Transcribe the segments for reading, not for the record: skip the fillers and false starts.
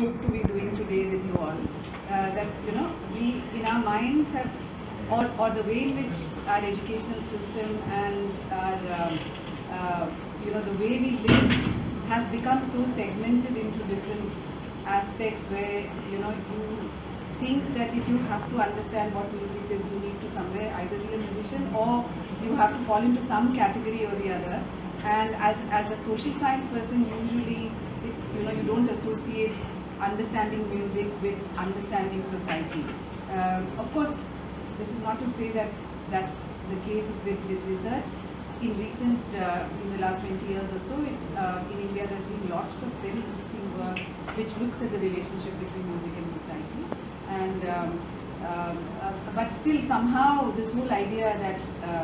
hope to be doing today with you all. That we in our minds have, or the way in which our educational system and our the way we live has become so segmented into different aspects where you think that if you have to understand what music is, you need to somewhere either be a musician or you have to fall into some category or the other. And as a social science person, usually it's you don't associate understanding music with understanding society. Of course, this is not to say that that's the case with research. In the last 20 years or so, in India, there's been lots of very interesting work which looks at the relationship between music and society. And but still, somehow, this whole idea that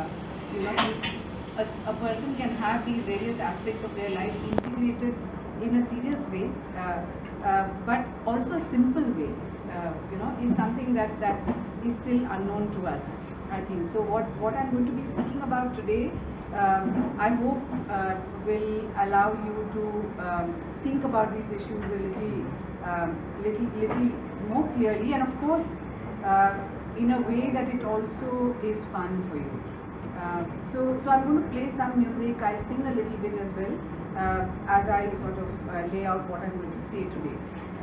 a person can have these various aspects of their lives integrated in a serious way, but also a simple way, is something that is still unknown to us, I think. So what I'm going to be speaking about today, I hope will allow you to think about these issues a little more clearly, and of course, in a way that it also is fun for you. So I'm going to play some music. I'll sing a little bit as well as I sort of lay out what I'm going to say today.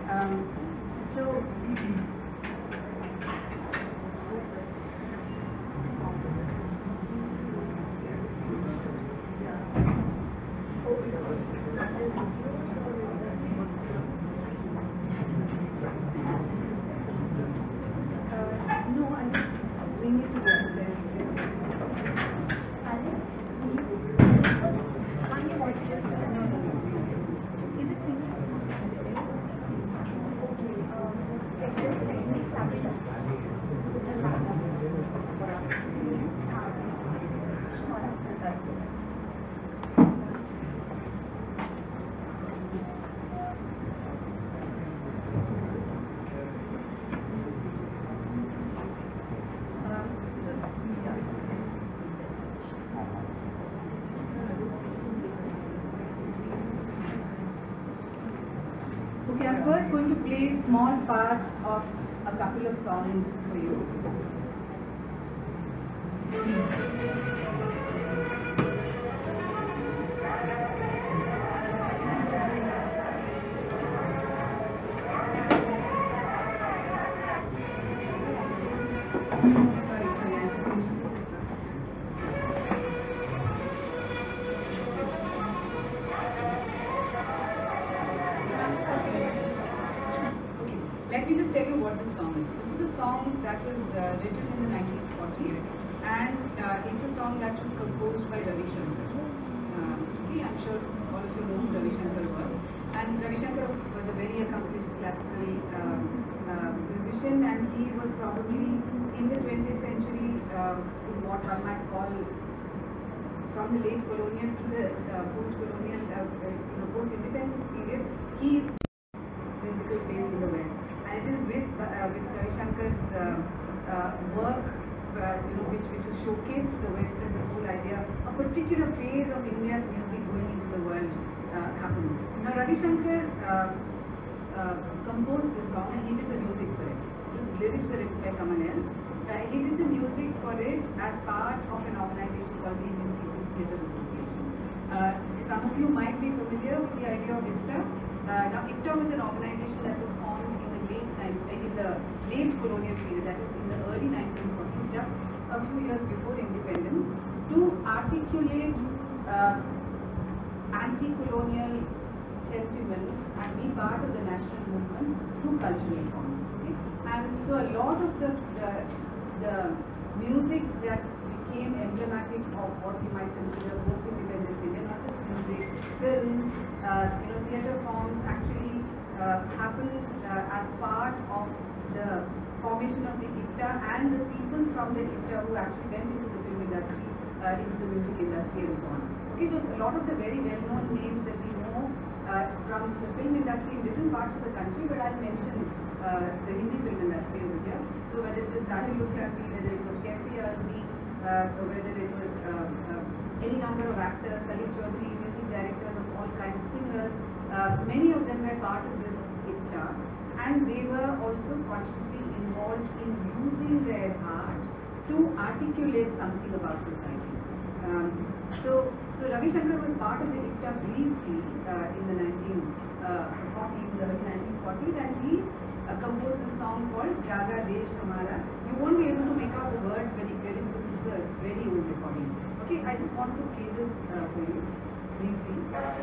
No, I just swing it to the other side. Is it swinging? That's good. Okay, I'm first going to play small parts of a couple of songs for you. Let me just tell you what this song is. This is a song that was written in the 1940s, and it's a song that was composed by Ravi Shankar. Okay, I'm sure all of you know who Ravi Shankar was. And Ravi Shankar was a very accomplished classical musician, and he was probably in the 20th century in what one might call from the late colonial to the post-colonial, post-independence period. He musical phase in the West, and it is with Ravi Shankar's work, which was showcased to the West, that this whole idea, a particular phase of India's music going into the world happened. Now Ravi Shankar composed this song, and he did the music for it. The lyrics were written by someone else. He did the music for it as part of an organization called the Indian People's Theatre Association. Some of you might be familiar with the idea of IPTA. Now, IPTA was an organization that was formed in the late colonial period, that is in the early 1940s, just a few years before independence, to articulate anti-colonial sentiments and be part of the national movement through cultural forms. Okay? And so a lot of the music that became emblematic of what we might consider post-independence India, not just music, films, theatre forms, actually happened as part of the formation of the IPTA, and the people from the IPTA who actually went into the film industry, into the music industry, and so on. Okay, so a lot of the very well-known names that we know from the film industry in different parts of the country, but I'll mention the Hindi film industry over here. So whether it was Dharohar'22, whether it was Kafi Azmi, or whether it was any number of actors, Khalid Chaudhary, music directors of all kinds, singers, many of them were part of this IPTA. and they were also consciously involved in using their art to articulate something about society. So Ravi Shankar was part of the IPTA briefly in the 1940s, in the early 1940s, and he composed a song called Jaga Desh Hamara. You won't be able to make out the words very clearly because this is a very old recording. Okay, I just want to play this for you briefly.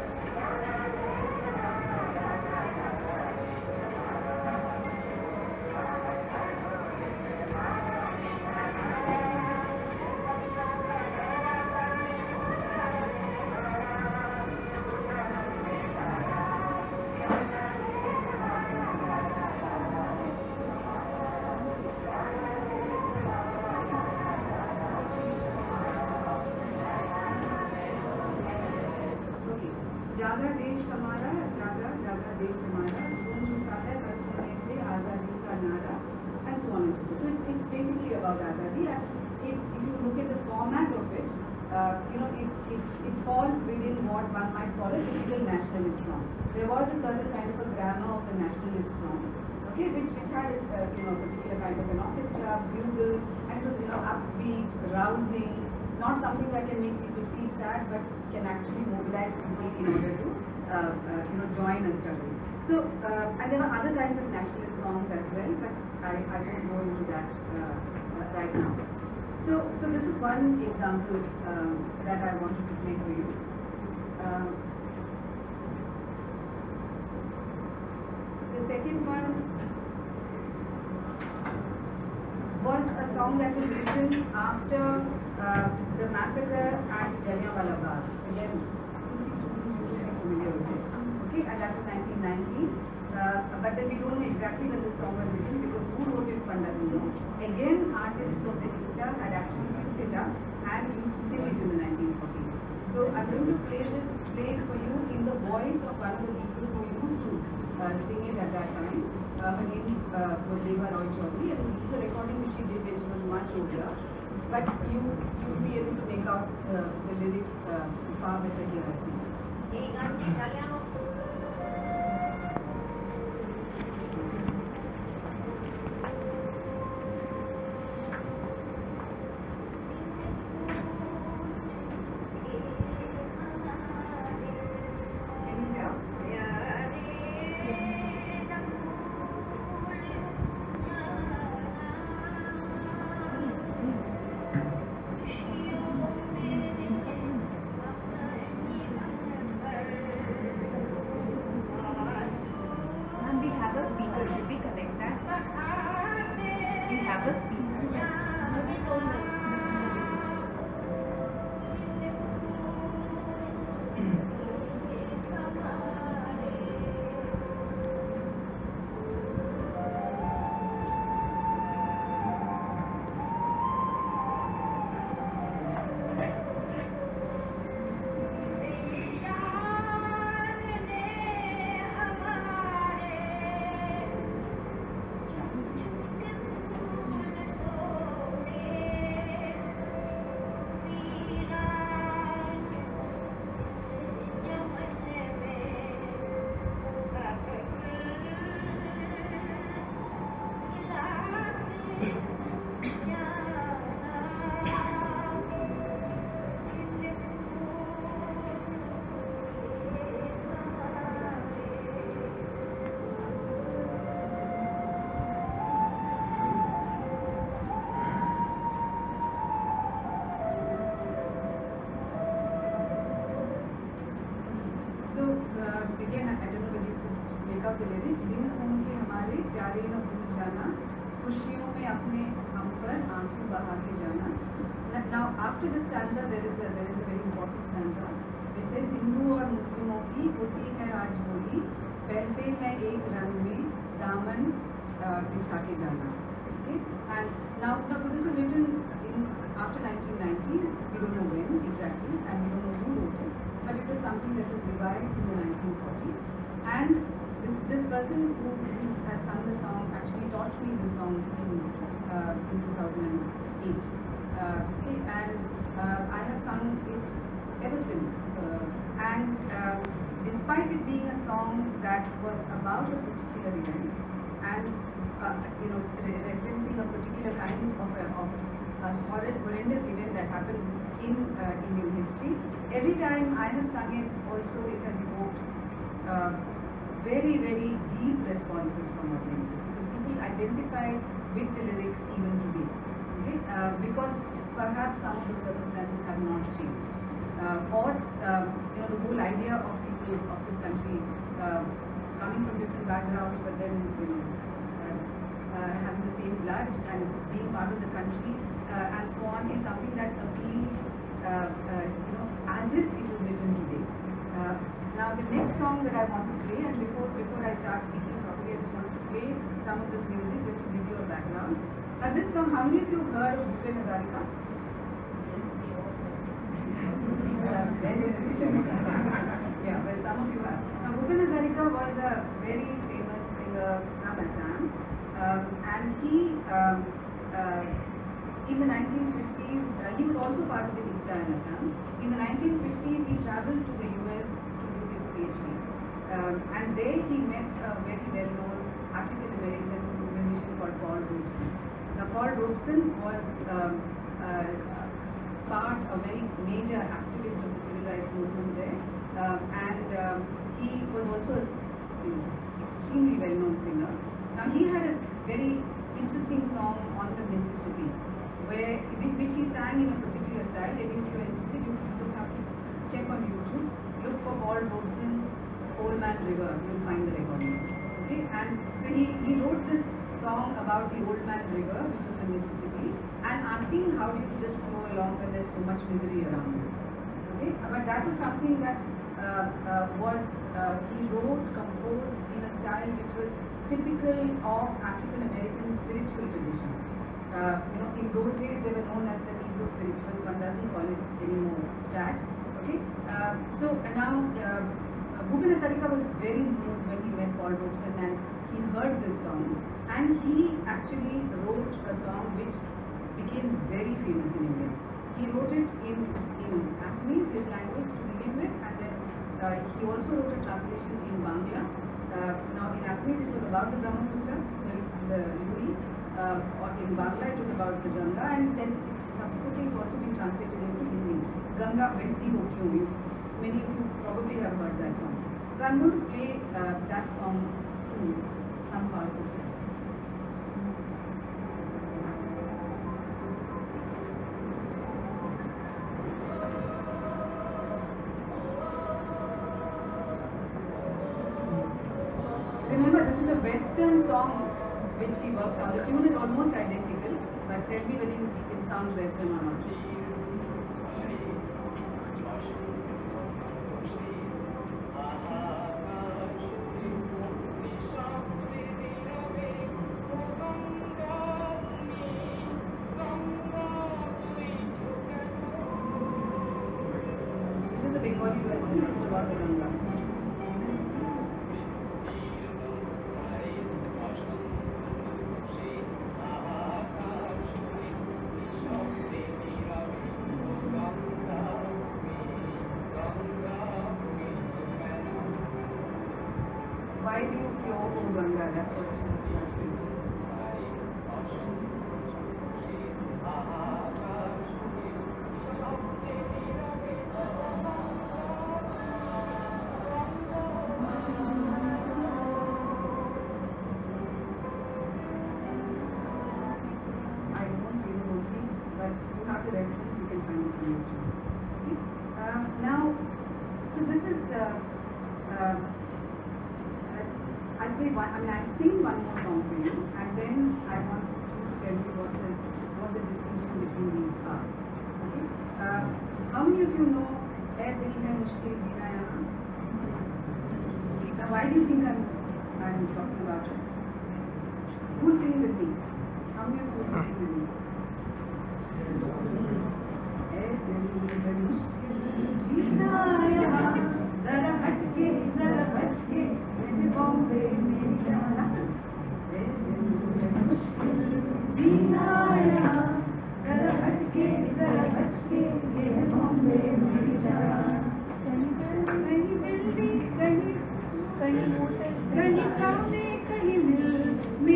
जागा देश हमारा, जागा जागा देश हमारा, गूंज उठा है हर कोने से आज़ादी का नारा, and so on and so forth. So it's basically about Azadi, and if you look at the format of it, it falls within what one might call a typical nationalist song. There was a certain kind of a grammar of the nationalist song, okay, which had a particular kind of an orchestra, bugles, and it was upbeat, rousing, not something that can make people feel sad, but can actually mobilize people in order to join a struggle. So and there were other kinds of nationalist songs as well, but I won't go into that right now. So this is one example that I wanted to play for you. The second one was a song that was written after the massacre at Jallianwala Bagh. Again, history students will be familiar with it. Okay, and that was 1919. But then we don't know exactly when this song was written because who wrote it, one doesn't know. Again, artists of the IPTA had actually picked it up and used to sing it in the 1940s. So I'm going to play it for you in the voice of one of the people who used to sing it at that time. Her name was Dharohar'22, and this is a recording which she did when she was much older. But you'll be able to make out the lyrics far better here, I think. Should we connect that? We have a speaker. Again, I don't know whether you could make out the lyrics. दिन होंगे हमारे प्यारे न भूल जाना, खुशियों में अपने हम पर आंसू बहा के जाना. Now, after this stanza, there is a very important stanza. It says, Hindu और मुस्लिमों की होती है आज होली, पहनते हैं एक रंग में दामन बिछा के जाना. Okay, and now, so this was written after 1990. We don't know when exactly, and we don't know who wrote it. But it was something that was revived in the 1940s, and this person who has sung the song actually taught me the song in 2008. Okay, and I have sung it ever since. And despite it being a song that was about a particular event, and referencing a particular kind of horrendous event that happened in Indian history. Every time I have sung it, also it has evoked very, very deep responses from audiences, because people identify with the lyrics even today. Okay? Because perhaps some of those circumstances have not changed, or the whole idea of people of this country coming from different backgrounds, but then having the same blood and being part of the country and so on is something that appeals as if it was written today. Now the next song that I want to play, and before I start speaking properly, I just want to play some of this music just to give you a background. Now this song, how many of you heard of Bhupen Hazarika? Yeah, well, some of you have. Now Bhupen Hazarika was a very famous singer from Assam, and he in the 1950s, he was also part of the IPTA in Assam. In the 1950s, he traveled to the US to do his PhD. And there he met a very well-known African-American musician called Paul Robeson. Now, Paul Robeson was a very major activist of the civil rights movement there. And he was also an extremely well-known singer. Now, he had a very interesting song on the Mississippi, which he sang in a particular style. If you are interested, you just have to check on YouTube, look for Paul Robeson, Old Man River, you'll find the recording. Okay, and so he wrote this song about the Old Man River, which is the Mississippi, and asking how do you just flow along when there's so much misery around you. Okay, but that was something that he wrote, composed in a style which was typical of African American spiritual traditions. In those days they were known as the Negro spirituals. One doesn't call it anymore that. Okay. So now Bhupen Hazarika was very moved when he met Paul Robeson and he heard this song, and he actually wrote a song which became very famous in India. He wrote it in Assamese, his language, to begin with, and then he also wrote a translation in Bangla. Now in Assamese it was about the Brahmaputra, the Lui. Or in Bangla it was about the Ganga, and then subsequently it's also been translated into Hindi. Ganga Behti Ho Kyun. Many of you probably have heard that song. So I'm going to play that song to some parts of it. Remember, this is a Western song which he worked out. The tune is almost identical, but tell me whether it sounds Western or not. This is the Bengali version. It's about the Ganga. Why do you flow, O Ganga? That's what you're asking. I won't read the whole thing, but you have the reference, you can find it on YouTube. Okay? Now, so this is I'll play one. I'll sing one more song for you, and then I want you to tell me what the distinction between these are. Okay? How many of you know "Ae Dil Hai Mushkil Jeena Yahan"? Now, why do you think I'm talking about it? Who'll sing with me? How many of you will sing with me? "Ae Dil Hai Mushkil Jeena Yahan, Zara Hatke, Zara Bachke, Meri Bombay, Meri Jana. Ae Dil Hai Mushkil Jeena Yahan, Zara Hatke, Zara Bachke, Meri Bombay, Meri Jana. Kahin bildi, kahin hotel, kahin chawne, kahin mil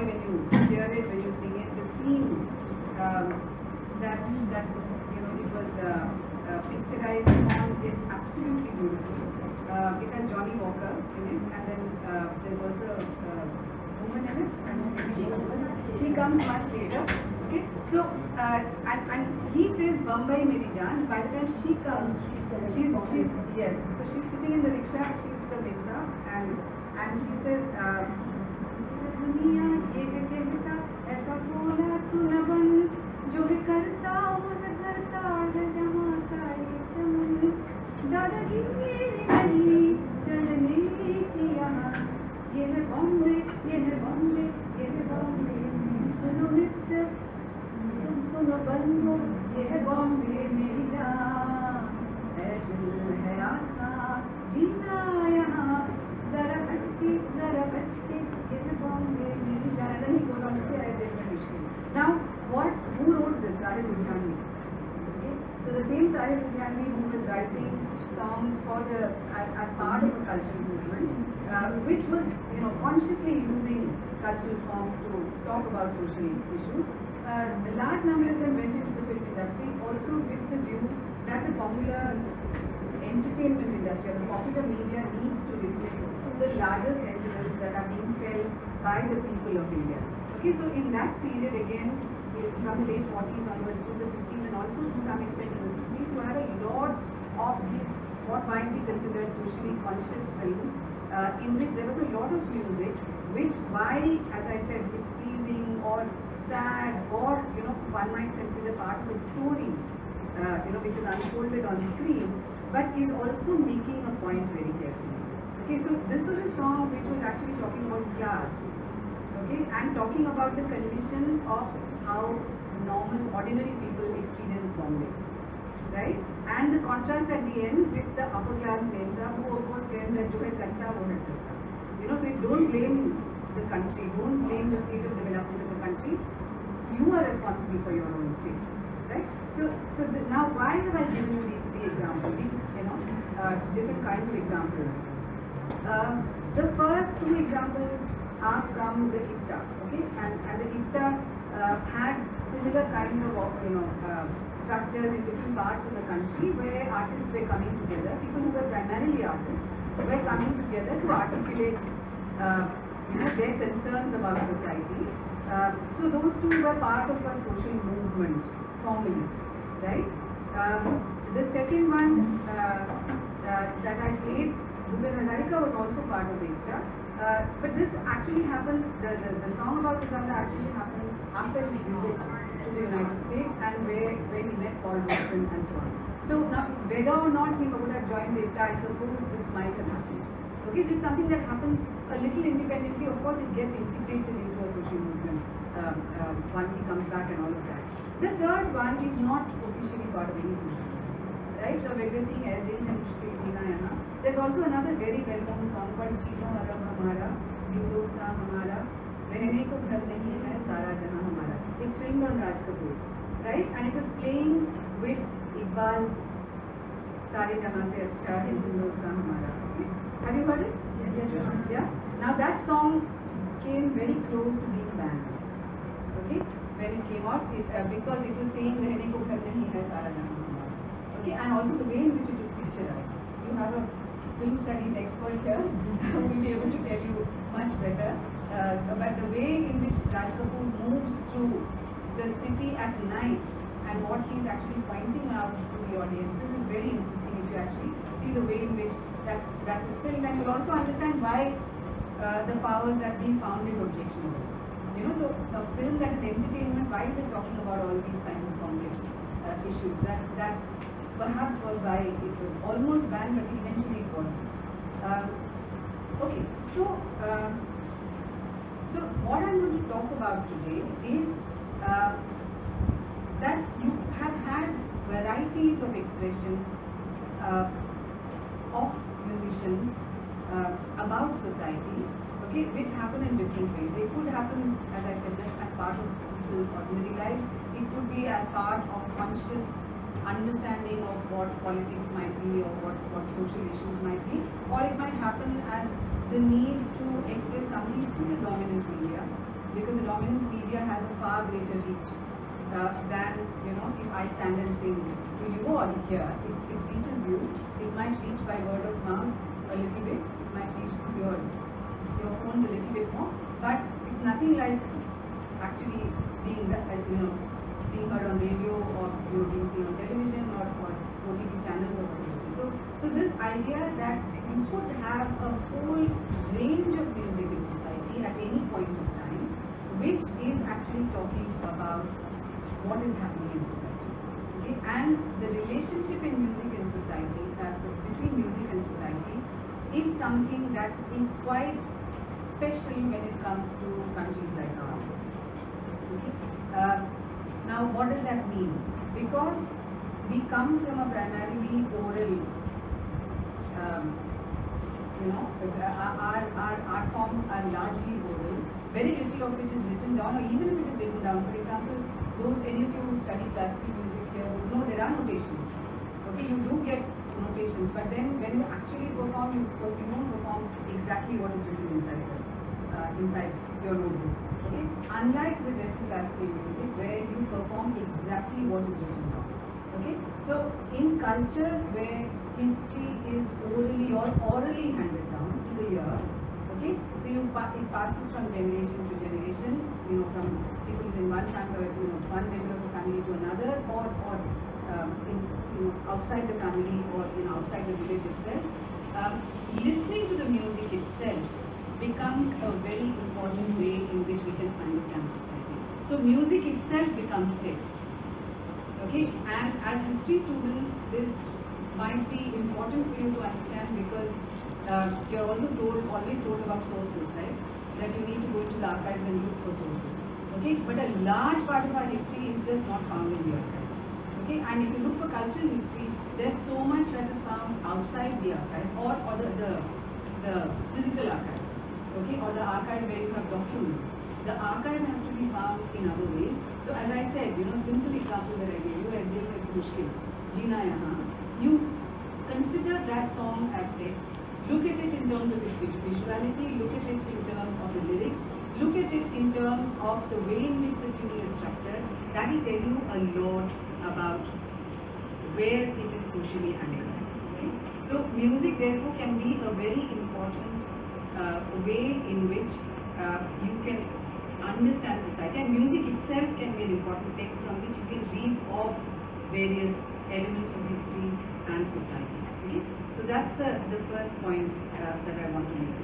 joy when you hear it, when you sing it. The scene that it was picturized on is absolutely beautiful. It has Johnny Walker in it, and then there's also a woman in it. I don't know, she comes much later. Okay, so and he says Bombay Meri Jaan. By the time she comes, she's yes. So she's sitting in the rickshaw. She's the Mimsa, and she says, "दुनिया ये है कहता ऐसा बोला तू न बन जो है करता वह करता है जमा का ये चमन दादागिरी नहीं चलने की यहाँ ये है बॉम्बे ये है बॉम्बे ये है बॉम्बे सुनो मिस्टर सुनो बंदो ये है बॉम्बे मेरी जान है दिल है आसान जीना यहाँ जरा हटके जरा बचके ये है बॉम्बे मेरी जान." And then he goes on to say है दिल में मुश्किल. Now who wrote this? Sahib Ludhiani. Okay, so the same Sahib Ludhiani who was writing songs for as part of a cultural movement, which was consciously using cultural forms to talk about social issues. A large number of them went into the film industry also with the view that the popular entertainment industry or the popular media needs to reflect the larger sentiments that are being felt by the people of India. Okay, so in that period again, from the late 40s onwards through the 50s and also to some extent in the 60s, you had a lot of these what might be considered socially conscious films in which there was a lot of music which, while, as I said, it's pleasing or sad or one might consider part of a story which is unfolded on screen, but is also making a point very carefully. Okay, so this was a song which was actually talking about class, okay, and talking about the conditions of how normal, ordinary people experience Bombay, right? And the contrast at the end with the upper class Mensa, who of course says that jo hai karta wo hai karta. So you don't blame the country, don't blame the state of development of the country. You are responsible for your own fate, right? So now why have I given you these three examples? These different kinds of examples. The first two examples are from the IPTA, okay, and the IPTA had similar kinds of structures in different parts of the country where artists were coming together. People who were primarily artists were coming together to articulate their concerns about society. So those two were part of a social movement formally, right? The second one that I played, Bhupen Hazarika, was also part of the IPTA. But this actually happened, the song about Uganda actually happened after his visit to the United States and where he met Paul Wilson and so on. So now, whether or not he would have joined the IPTA, I suppose this might have happened. Okay, so it's something that happens a little independently. Of course, it gets integrated into a social movement once he comes back and all of that. The third one is not officially part of any social movement, right? So when we're seeing Dil Hai Mushkil Jeena Yahan, there's also another very well-known song called Chino Arab Hamara, Hindustan Hamara, Rehne Ko Ghar Nahi Hai Sara Jahan Hamara. It's filmed on Raj Kapoor, right? And it was playing with Iqbal's Sare Jahan Se Achha Hai Hindustan Hamara. Okay? Have you heard it? Yes. Yeah. Now that song came very close to being banned. Okay, when it came out, because it was saying "Rehne ko ghar nahi hai sara jahan hamara." Okay, and also the way in which it is picturized. You have a film studies expert here who will be able to tell you much better. But the way in which Raj Kapoor moves through the city at night and what he's actually pointing out to the audiences is very interesting if you actually see the way in which that was filmed, and you'll also understand why the powers that be found it objectionable. So a film that is entertainment, why is it talking about all these kinds of complex issues? That perhaps was why it was almost banned, but eventually it wasn't. Okay, so what I'm going to talk about today is that you have had varieties of expression of musicians about society, okay, which happen in different ways. They could happen, as I said, just as part of people's ordinary lives. It could be as part of conscious understanding of what politics might be or what social issues might be, or it might happen as the need to express something through the dominant media. because the dominant media has a far greater reach than, you know, if I stand and sing. When you go on here, it reaches you. It might reach by word of mouth a little bit. It might reach through your phones a little bit more, but it's nothing like actually being being heard on radio or being seen on television or OTT channels or whatever. So this idea that you could have a whole range of music in society at any point of time, which is actually talking about what is happening in society. Okay? And the relationship in music and society, between music and society, is something that is quite special when it comes to countries like ours. Okay? Now, what does that mean? Because we come from a primarily oral, our art forms are largely oral. Very little of it is written down, or even if it is written down. For example, any of you who study classical music here would know there are notations. Okay, you do get notations, but then when you actually perform, you don't perform exactly what is written inside your notebook. Okay, unlike with Western classical music, where you perform exactly what is written down. Okay, so in cultures where history is orally handed down through the year, okay, so it passes from generation to generation, from people in one family, one member of the family to another, or outside the family or outside the village itself. Listening to the music itself becomes a very important way in which we can understand society. So music itself becomes text. Okay, and as history students, this might be important for you to understand, because you're also always told about sources, right? That you need to go into the archives and look for sources. Okay, but a large part of our history is just not found in the archives. Okay, and if you look for cultural history, there's so much that is found outside the archive, or the physical archive. Okay, or the archive where you have documents. The archive has to be found in other ways. So as I said, simple example that I gave you, Dil Hai Mushkil, Jeena Yahan, you consider that song as text, look at it in terms of its visuality, look at it in terms of the lyrics, look at it in terms of the way in which the tune is structured. That will tell you a lot about where it is socially anchored. Okay? So music therefore can be a very important way in which you can understand society, and music itself can be an important text from which you can read off various elements of history and society. Okay? So that's the first point that I want to make.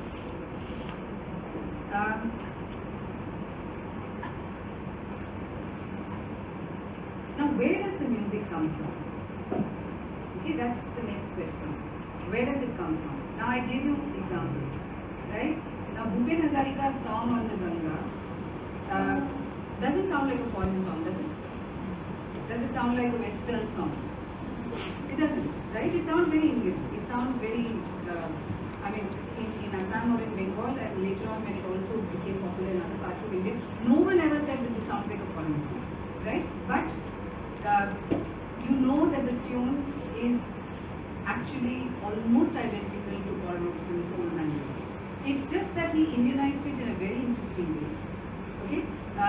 Now, where does the music come from? Okay, that's the next question. Where does it come from? Now, I gave you examples, right? Now, Bhupen Hazarika's song on the Ganga doesn't sound like a foreign song, does it? Does it sound like a Western song? It doesn't, right? It sounds very Indian. It sounds very, in Assam or in Bengal, and later on when it also became popular in other parts of India, no one ever said that this sounds like a foreign song, right? But you know that the tune is actually almost identical to Paul Robeson's old manual. It's just that he Indianized it in a very interesting way. Okay,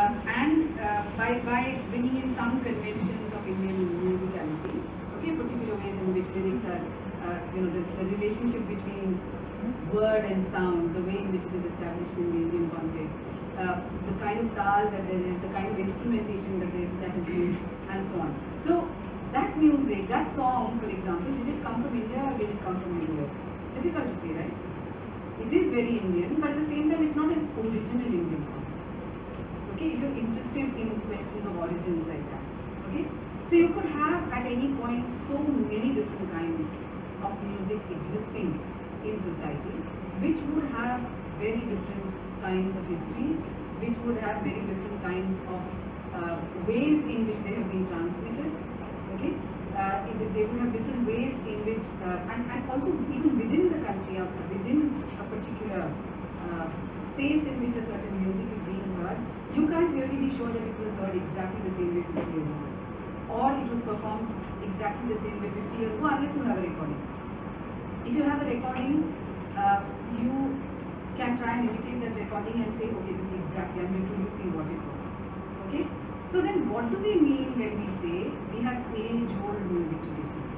by bringing in some conventions of Indian musicality. Okay, particular ways in which lyrics are, the relationship between word and sound, the way in which it is established in the Indian context, the kind of tal that there is, the kind of instrumentation that is used, and so on. So that music, that song, for example, did it come from India or did it come from the US? Difficult to say, right? It is very Indian, but at the same time, it's not an original Indian song. Okay, if you're interested in questions of origins like that. Okay, so you could have at any point so many different kinds of music existing in society, which would have very different kinds of histories, which would have very different kinds of ways in which they have been transmitted. Okay, they would have different ways in which, and also even within the country, within a particular space in which a certain music is being heard, you can't really be sure that it was heard exactly the same way 50 years ago, or it was performed exactly the same way 50 years ago, unless you have a recording. If you have a recording, you can try and imitate that recording and say, okay, this is exactly, I'm reproducing what it was. Okay? So then what do we mean when we say we have age-old music traditions?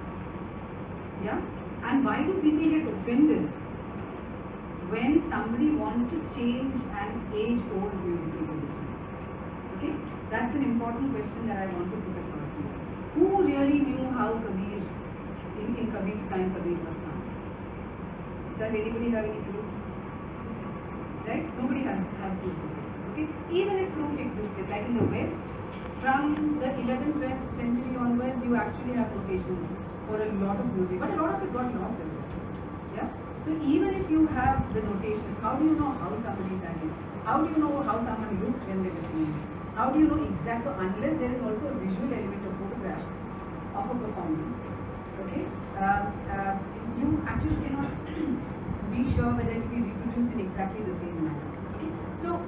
Yeah? And why do people get offended when somebody wants to change an age-old musical tradition? Okay? That's an important question that I want to put across to you. Who really knew how Kabir, in Kabir's time, Kabir was sung? Does anybody have any proof? Right? Nobody has proof of it. Okay? Even if proof existed, like in the West, from the 11th, 12th century onwards, you actually have notations for a lot of music, but a lot of it got lost as well. Yeah? So even if you have the notations, how do you know how somebody sang it? How do you know how someone looked when they were singing? How do you know exact? So unless there is also a visual element of photograph of a performance, okay, you actually cannot be sure whether it will be reproduced in exactly the same manner. Okay? So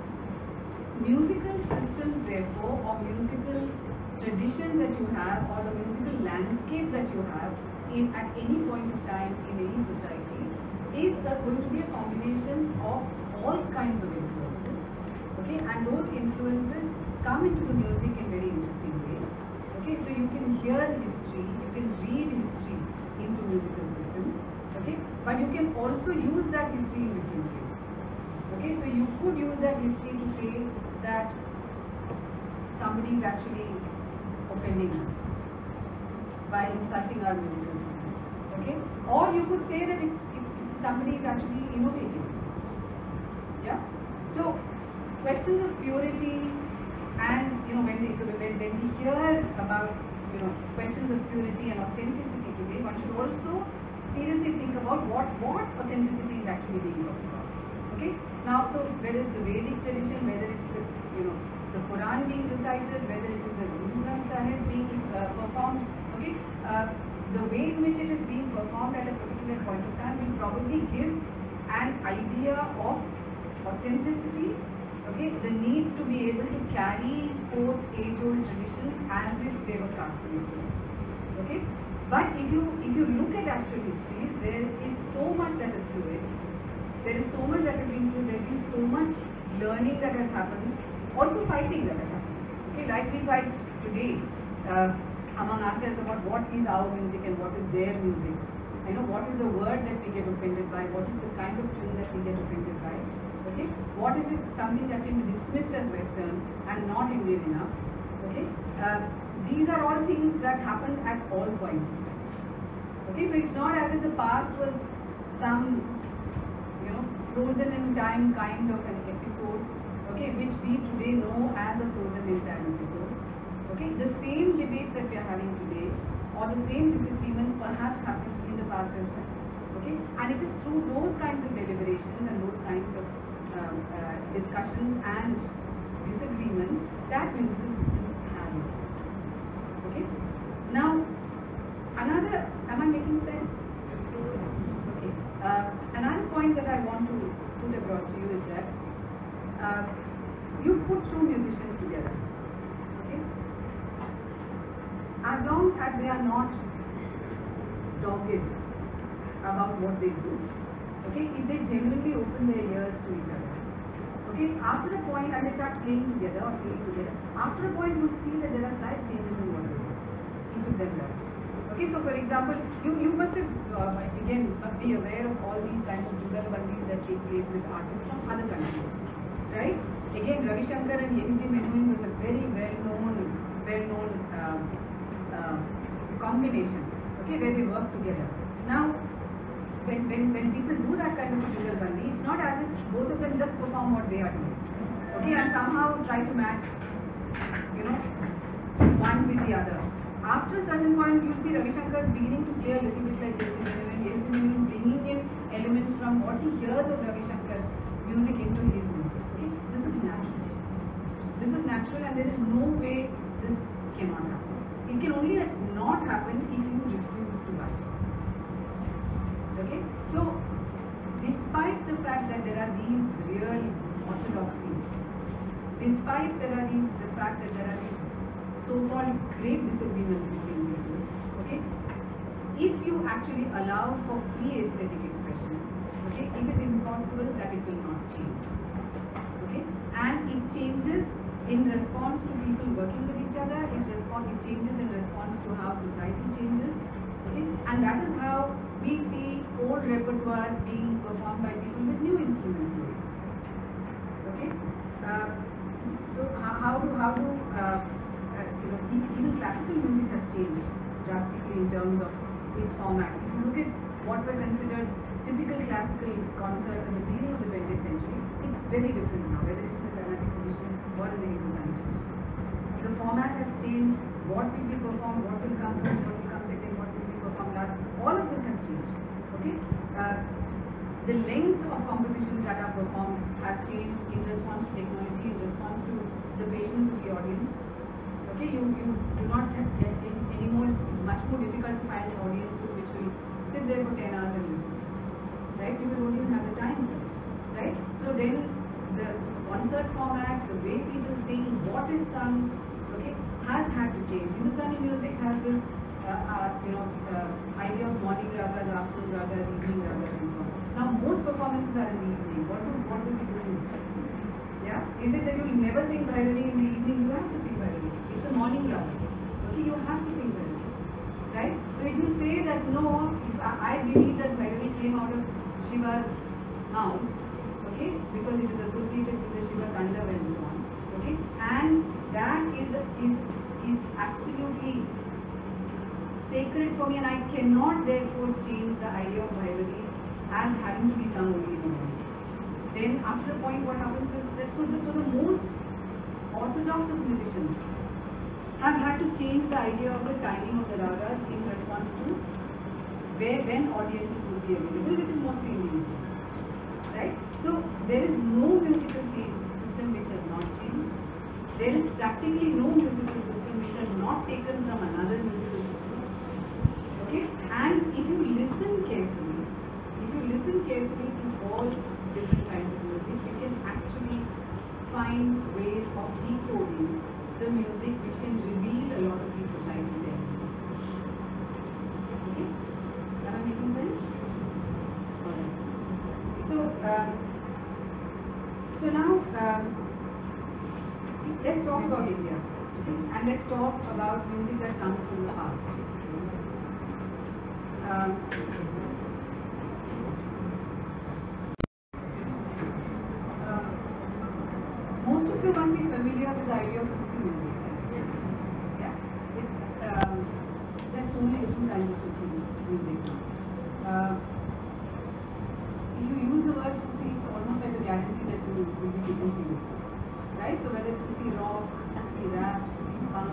musical systems, therefore, or musical traditions that you have, or the musical landscape that you have at any point of time in any society, is going to be a combination of all kinds of influences. Okay, and those influences come into the music in very interesting ways. Okay, so you can hear history, you can read history into musical systems. Okay, but you can also use that history in different ways. Okay, so you could use that history to say that somebody is actually offending us by insulting our musical system. Okay, or you could say that it's somebody is actually innovating. Yeah. So questions of purity, and when we hear about questions of purity and authenticity today, one should also seriously think about what authenticity is actually being talked about. Okay. Now, so whether it's a Vedic tradition, whether it's the the Quran being recited, whether it is the Guru Granth Sahib being performed, okay, the way in which it is being performed at a particular point of time will probably give an idea of authenticity. Okay, the need to be able to carry forth age-old traditions as if they were cast in stone. Okay, but if you look at actual histories, there is so much that is fluid. There is so much that has been fluid. There's been so much learning that has happened, also fighting that has happened. Okay, like we fight today among ourselves about what is our music and what is their music. What is the word that we get offended by? What is the kind of tune that we get offended by? Okay, what is it? Something that can be dismissed as Western and not Indian enough. Okay, these are all things that happen at all points in time. Okay, so it's not as if the past was some frozen in time kind of an episode. Okay, which we today know as a frozen in time episode. Okay, the same debates that we are having today, or the same disagreements perhaps happened in the past as well. Okay, and it is through those kinds of deliberations and those kinds of discussions and disagreements that musical systems have. Okay, now am I making sense? Okay, another point that I want to put across to you is that you put two musicians together. Okay, as long as they are not dogged about what they do, okay, if they genuinely open their ears to each other, okay, after a point, and they start playing together or singing together, after a point you will see that there are slight changes in what they do. Each of them does. Okay, so for example, you must have again be aware of all these kinds of jugalbandis that take place with artists from other countries, right? Again, Ravi Shankar and Yengi Menuhin was a very well-known combination. Okay, where they work together. Now, when people do that kind of a jugalbandi, it's not as if both of them just perform what they are doing. Okay, and somehow try to match, one with the other. After a certain point, you'll see Ravi Shankar beginning to play a little bit like Yengi Menuhin, bringing in elements from what he hears of Ravi Shankar's music into his music. Okay, this is natural. This is natural, and there is no way this cannot happen. It can only not happen if you refuse to watch. Okay, so despite the fact that there are these real orthodoxies, despite the fact that there are these so-called great disagreements between people, okay, if you actually allow for free aesthetic expression, Okay, it is impossible that it will not change. Okay, and it changes in response to people working with each other. It changes in response to how society changes. Okay, and that is how we see old repertoires being performed by people with new instruments today. Okay, so how do even classical music has changed drastically in terms of its format. If you look at what were considered typical classical concerts at the beginning of the 20th century, it's very different now, whether it's in the Carnatic tradition or in the Hindustani tradition. The format has changed. What will be performed, what will come first, what will come second, what will be performed last. All of this has changed. Okay, the length of compositions that are performed have changed in response to technology, in response to the patience of the audience. Okay, you do not have anymore. It's much more difficult to find audiences which will sit there for 10 hours and listen. Right? People don't even have the time for it. Right? So then the concert format, the way people sing, what is sung, okay, has had to change. Hindustani music has this idea of morning ragas, afternoon ragas, evening ragas, and so on. Now most performances are in the evening. What do we do? Yeah, is it that you will never sing Bhairavi in the evenings? You have to sing Bhairavi. It's a morning raga. Okay, you have to sing Bhairavi. Right? So if you say that no, if I believe that Bhairavi came out of Shiva's mouth, okay, because it is associated with the Shiva Tandav and so on, okay, and that is absolutely sacred for me, and I cannot therefore change the idea of Bhairavi as having to be sung only in the morning. Then after a point what happens is that so the most orthodox of musicians have had to change the idea of the timing of the ragas in response to when audiences would be available, which is mostly in the evenings. Right? So there is no musical system which has not changed. There is practically no musical system which has not taken from another musical system. Okay? And if you listen carefully to all different kinds of music, you can actually find ways of decoding the music which can reveal a lot of these societal tendencies. Okay? Am I making sense? Alright. So now let's talk about India, and let's talk about music that comes from the past. Most of you must be familiar with the idea of Sufi music. Yes. Yeah. It's there's so many different kinds of Sufi music now. If you use the word Sufi, it's almost like a guarantee that you will be taken seriously. Right? So whether it's Sufi rock, Sufi rap, Sufi punk,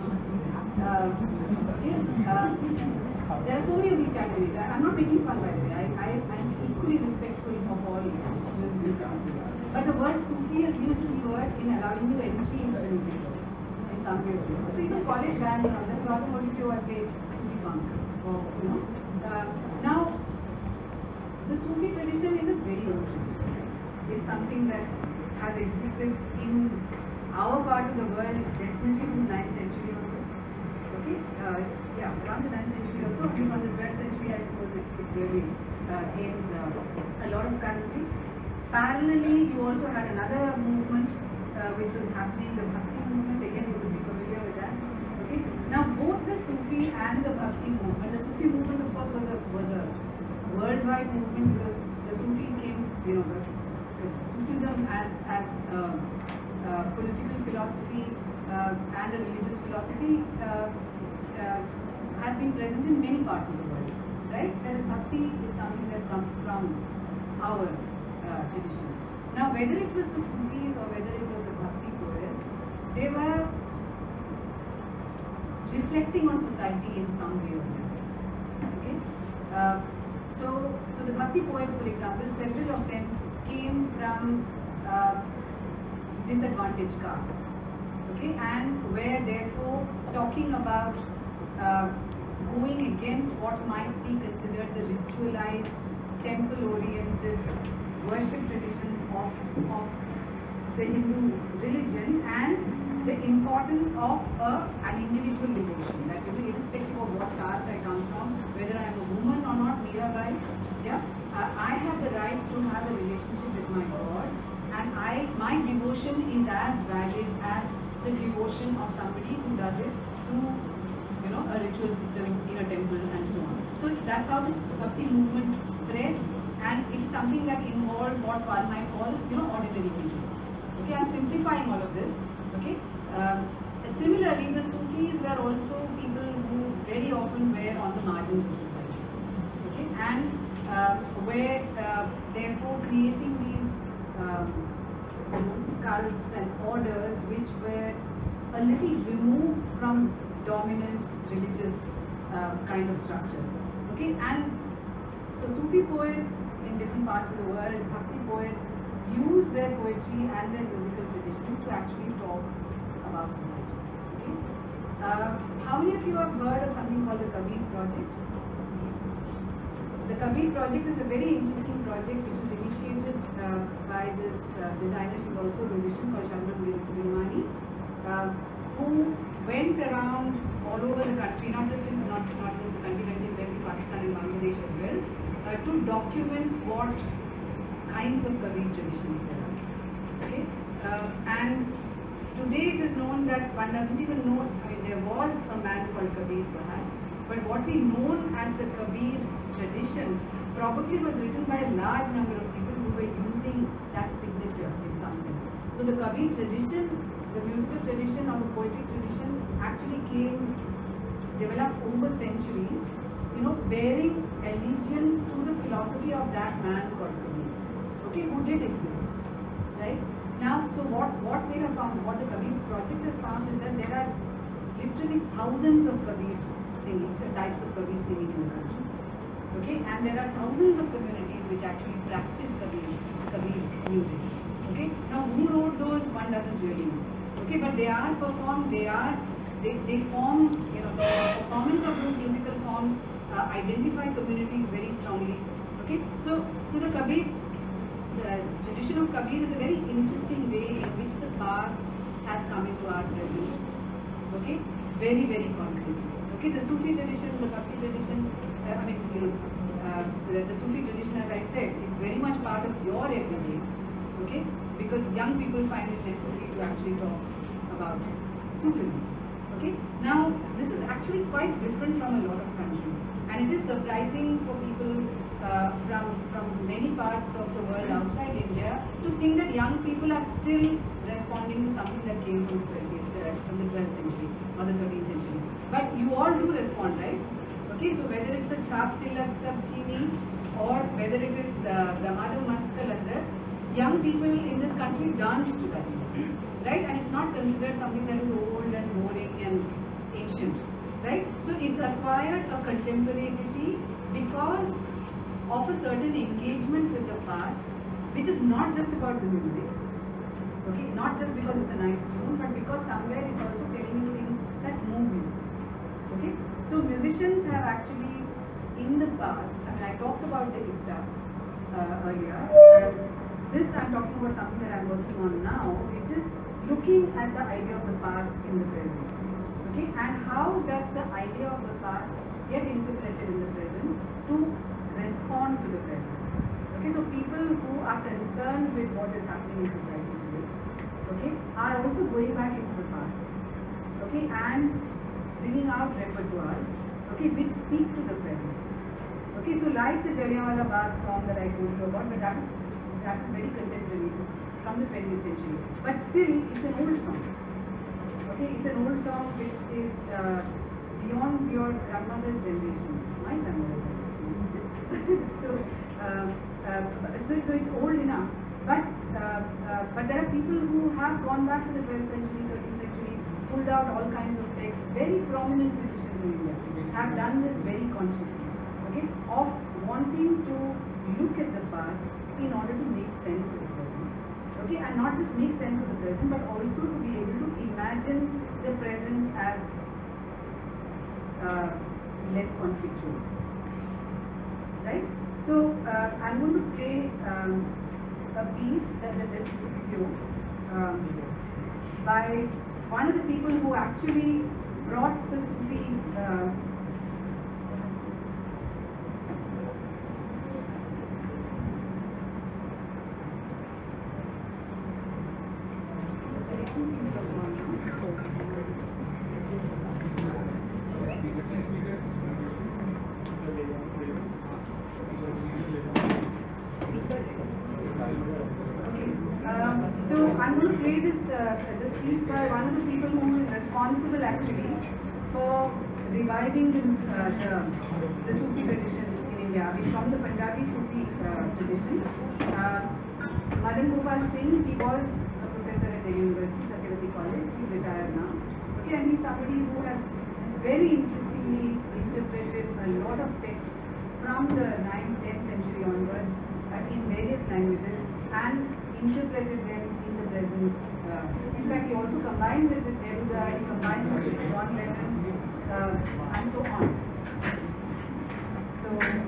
there are so many of these categories. I'm not making fun, by the way. I'm equally respectful of all musical classes. But the word Sufi has been a key word in allowing you entry into the music in some way or other. So even college bands and all that, Dharohar'22 I played Sufi punk. Now, the Sufi tradition is a very old tradition. It's something that has existed in our part of the world definitely from the 9th century onwards. Okay, around the 9th century or so, and from the 12th century, I suppose it really gains a lot of currency. Parallelly, you also had another movement which was happening, the Bhakti movement. Again, you would be familiar with that. Okay, now both the Sufi and the Bhakti movement. The Sufi movement, of course, was a worldwide movement because the Sufis came, Sufism as political philosophy and a religious philosophy has been present in many parts of the world, right? Whereas Bhakti is something that comes from our tradition. Now, whether it was the Sufis or whether it was the Bhakti poets, they were reflecting on society in some way or another. Okay. So the Bhakti poets, for example, several of them came from disadvantaged castes, okay, and were therefore talking about going against what might be considered the ritualized, temple-oriented worship traditions of the Hindu religion and the importance of an individual devotion, that irrespective of what caste I come from, whether I am a woman or not, Mirabai, yeah, I have the right to have a relationship with my God, and my devotion is as valid as the devotion of somebody who does it through, a ritual system in a temple and so on. So that's how this Bhakti movement spread, and it's something that involved what one might call, ordinary people. Okay, I'm simplifying all of this. Okay. Similarly, the Sufis were also people who very often were on the margins of society. Okay, and were therefore creating these cults and orders which were a little removed from dominant religious kind of structures. Okay, and so Sufi poets in different parts of the world, Bhakti poets, use their poetry and their musical traditions to actually talk about society. Okay, how many of you have heard of something called the Kabir Project? The Kabir Project is a very interesting project which was initiated by this designer, she's also a musician, called Shabnam Virmani, who went around all over the country, not just the country, went to Pakistan and Bangladesh as well, to document what kinds of Kabir traditions there are. Okay, and today it is known that one doesn't even know. I mean, there was a man called Kabir perhaps, but what we know as the Kabir tradition probably was written by a large number of people who were using that signature in some sense. So the Kabir tradition, the musical tradition or the poetic tradition actually developed over centuries, bearing allegiance to the philosophy of that man called Kabir, okay, who did exist, right? Now, so what they have found, what the Kabir Project has found is that there are literally thousands of Kabir singing, types of Kabir singing in the country, okay, and there are thousands of communities which actually practice Kabir's music, okay. Now, who wrote those, one doesn't really know, okay, but they are performed, they form, the performance of those musical forms identify communities very strongly, okay. So the Kabir, the tradition of Kabir is a very interesting way in which the past has come into our present, okay, very, very concretely. Okay, the Sufi tradition, the Bhakti tradition, the Sufi tradition, as I said, is very much part of your everyday, okay, because young people find it necessary to actually talk about Sufism. Okay, now this is actually quite different from a lot of countries, and it is surprising for people from many parts of the world outside India to think that young people are still responding to something that came from the 12th century or the 13th century. But you all do respond, right? Okay, so whether it's a Chap Tilak Sab Chini or whether it is the Madhav Mast Kalandar, young people in this country dance to that music, right? And it's not considered something that is old and boring and ancient, right? So it's acquired a contemporaneity because of a certain engagement with the past, which is not just about the music, okay? Not just because it's a nice tune, but because somewhere it's also telling you things that move you, okay? So musicians have actually, in the past, I talked about the Ipta earlier, and this I'm talking about something that I'm working on now, which is looking at the idea of the past in the present, okay? And how does the idea of the past get interpreted in the present to respond to the present? Okay, so people who are concerned with what is happening in society today, okay, are also going back into the past, okay, and bringing out repertoires, okay, which speak to the present. Okay, so like the Jallianwala Bagh song that I told you about, but that is very contemporary. It is from the 20th century, but still it's an old song. Okay, it's an old song which is beyond your grandmother's generation, my grandmother's generation. So it's old enough. But there are people who have gone back to the 12th century, 13th century, pulled out all kinds of texts. Very prominent musicians in India have done this very consciously, okay, of wanting to look at the past in order to make sense of the present, okay, and not just make sense of the present, but also to be able to imagine the present as less conflictual, right? So I'm going to play a piece that's a video by one of the people who actually brought the Sufi I'm going to play this piece by one of the people who is responsible actually for reviving the Sufi tradition in India. I mean, from the Punjabi Sufi tradition. Madan Gopal Singh, he was a professor at Delhi University, Satyavati College. He's retired now. Okay, and he's somebody who has very interestingly interpreted a lot of texts from the 9th, 10th century onwards in various languages and interpreted them in the present. In fact, he also combines it with Neruda, he combines it with John Lennon, and so on. So,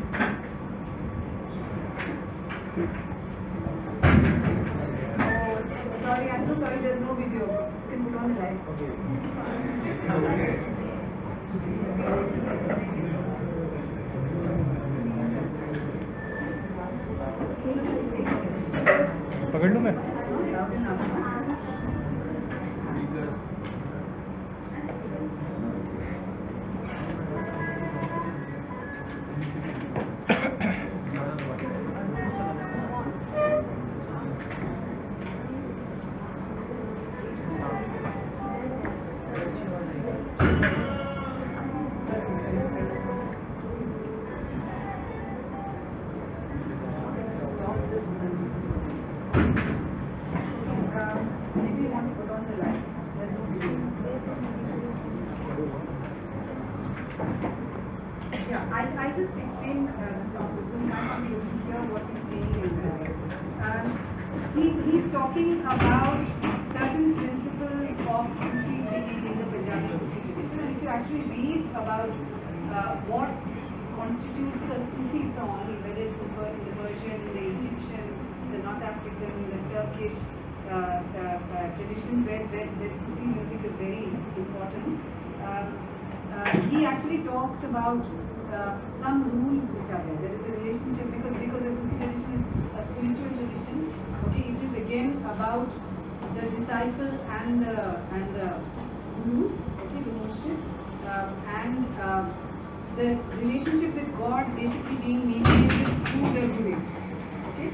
oh, sorry, I'm so sorry, there's no video. You can put on the lights. पकड़ लूँ मैं I just explained the song because you might not be able to hear what he's saying in this. He's talking about certain principles of Sufi singing in the Punjabi Sufi tradition, and if you actually read about what constitutes a Sufi song, whether it's in the Persian, the Egyptian, the North African, the Turkish traditions where Sufi music is very important, he actually talks about some rules which are there. There is a relationship because the Sufi tradition is a spiritual tradition. Okay, it is again about the disciple and the guru. Okay, the murshid, and the relationship with God basically being mediated through the gurus. Okay,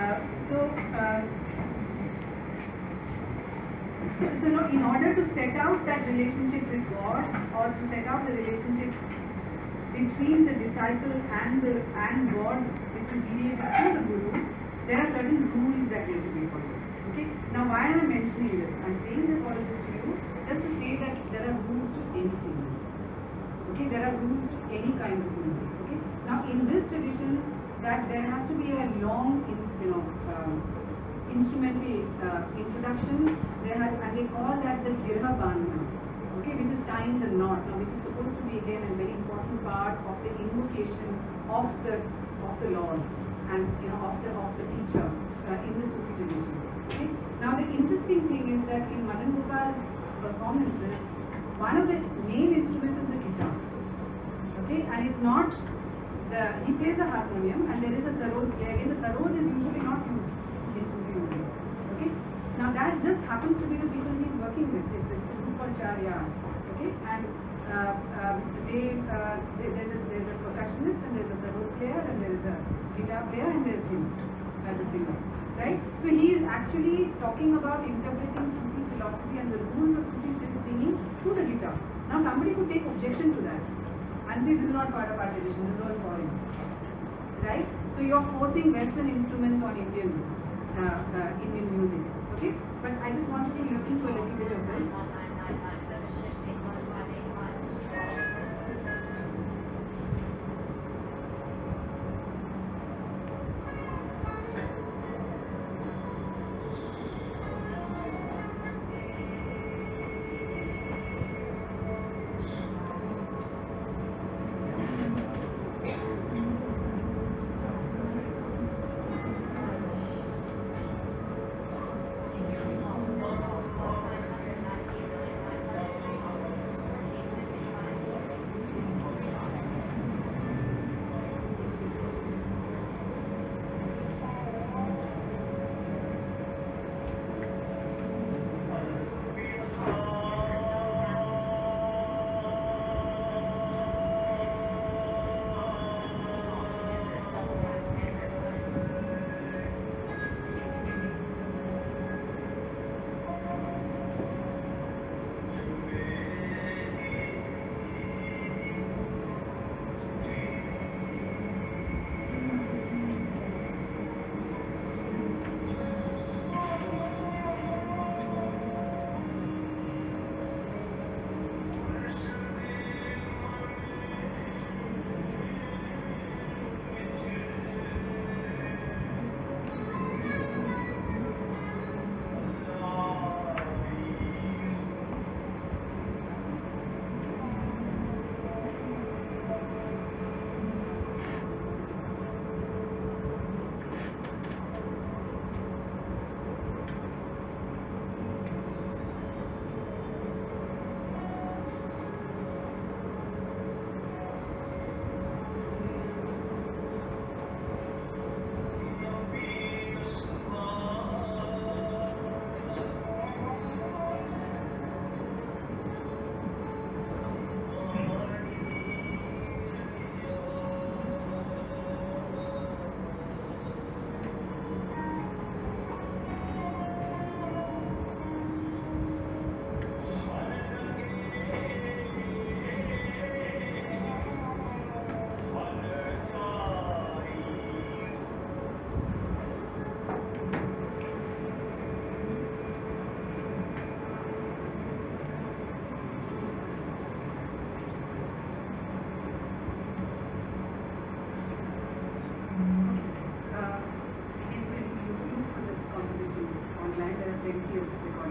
so no, in order to set out that relationship with God or to set out the relationship between the disciple and God, which is mediated through the guru, there are certain rules that need to be followed. Okay. Now, why am I mentioning this? I'm saying that all of this to you just to say that there are rules to any singing. Okay, there are rules to any kind of music. Okay. Now, in this tradition, that there has to be a long, instrumental introduction. And they call that the Girha Bandhana. Okay, which is tying the knot, now which is supposed to be again a very important part of the invocation of the Lord and of the teacher in the Sufi tradition. Okay? Now the interesting thing is that in Madan Gopal's performances, one of the main instruments is the guitar. Okay, and it's not he plays a harmonium and there is a sarod. Again, the sarod is usually not used in Sufi music. Okay, now that just happens to be the people he's working with. It's a group called Charya. Okay, and there's a percussionist and there's a sarod player and there is a guitar player and there's him as a singer. Right? So he is actually talking about interpreting Sufi philosophy and the rules of Sufi singing through the guitar. Now somebody could take objection to that and say this is not part of our tradition, this is all foreign. Right? So you're forcing Western instruments on Indian music. Okay? But I just wanted to listen to a little bit of this.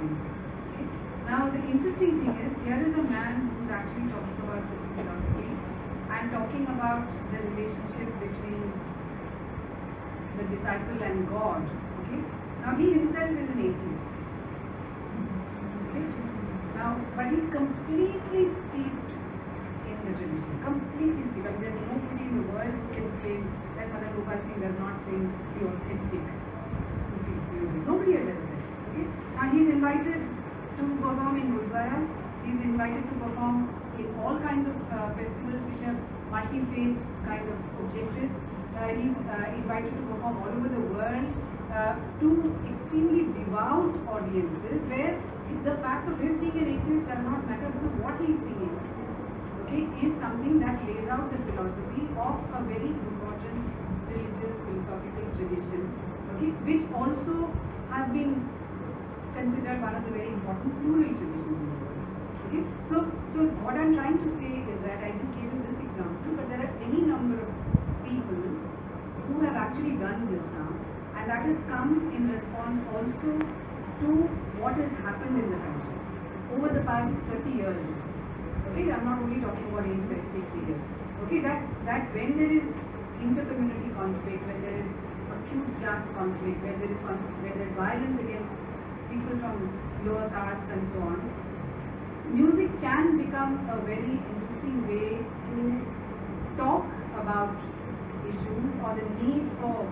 things. Okay? Now the interesting thing is, here is a man who's actually talking about Sufi philosophy and talking about the relationship between the disciple and God. Okay? Now he himself is an atheist. Okay? Now, but he's completely steeped in the tradition. Completely steeped. I mean, there's nobody in the world who can claim that Madan Gopal Singh does not sing the authentic Sufi music. Nobody has ever said. Okay? Now he's invited to perform in gurdwaras. He's invited to perform in all kinds of festivals which have multi-faith kind of objectives. He's invited to perform all over the world to extremely devout audiences where the fact of his being an atheist does not matter because what he is singing, okay, is something that lays out the philosophy of a very important religious philosophical tradition, okay, which also has been considered one of the very important plural traditions in the world. Okay, so what I'm trying to say is that I just gave you this example, but there are any number of people who have actually done this now, and that has come in response also to what has happened in the country over the past 30 years or so. Okay, I'm not only talking about any specific period. Okay, that when there is inter-community conflict, when there is acute class conflict, when there is violence against people from lower castes and so on, music can become a very interesting way to talk about issues or the need for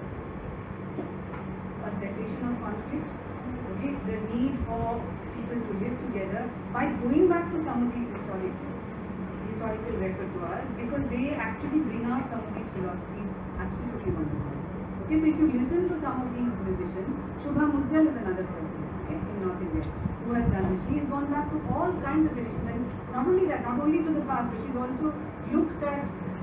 a cessation of conflict, okay, the need for people to live together by going back to some of these historical repertoires, because they actually bring out some of these philosophies absolutely wonderful. Okay, so if you listen to some of these musicians, Shubha Muddal is another person, okay, in North India who has done this. She has gone back to all kinds of traditions, and not only that, not only to the past, but she's also looked at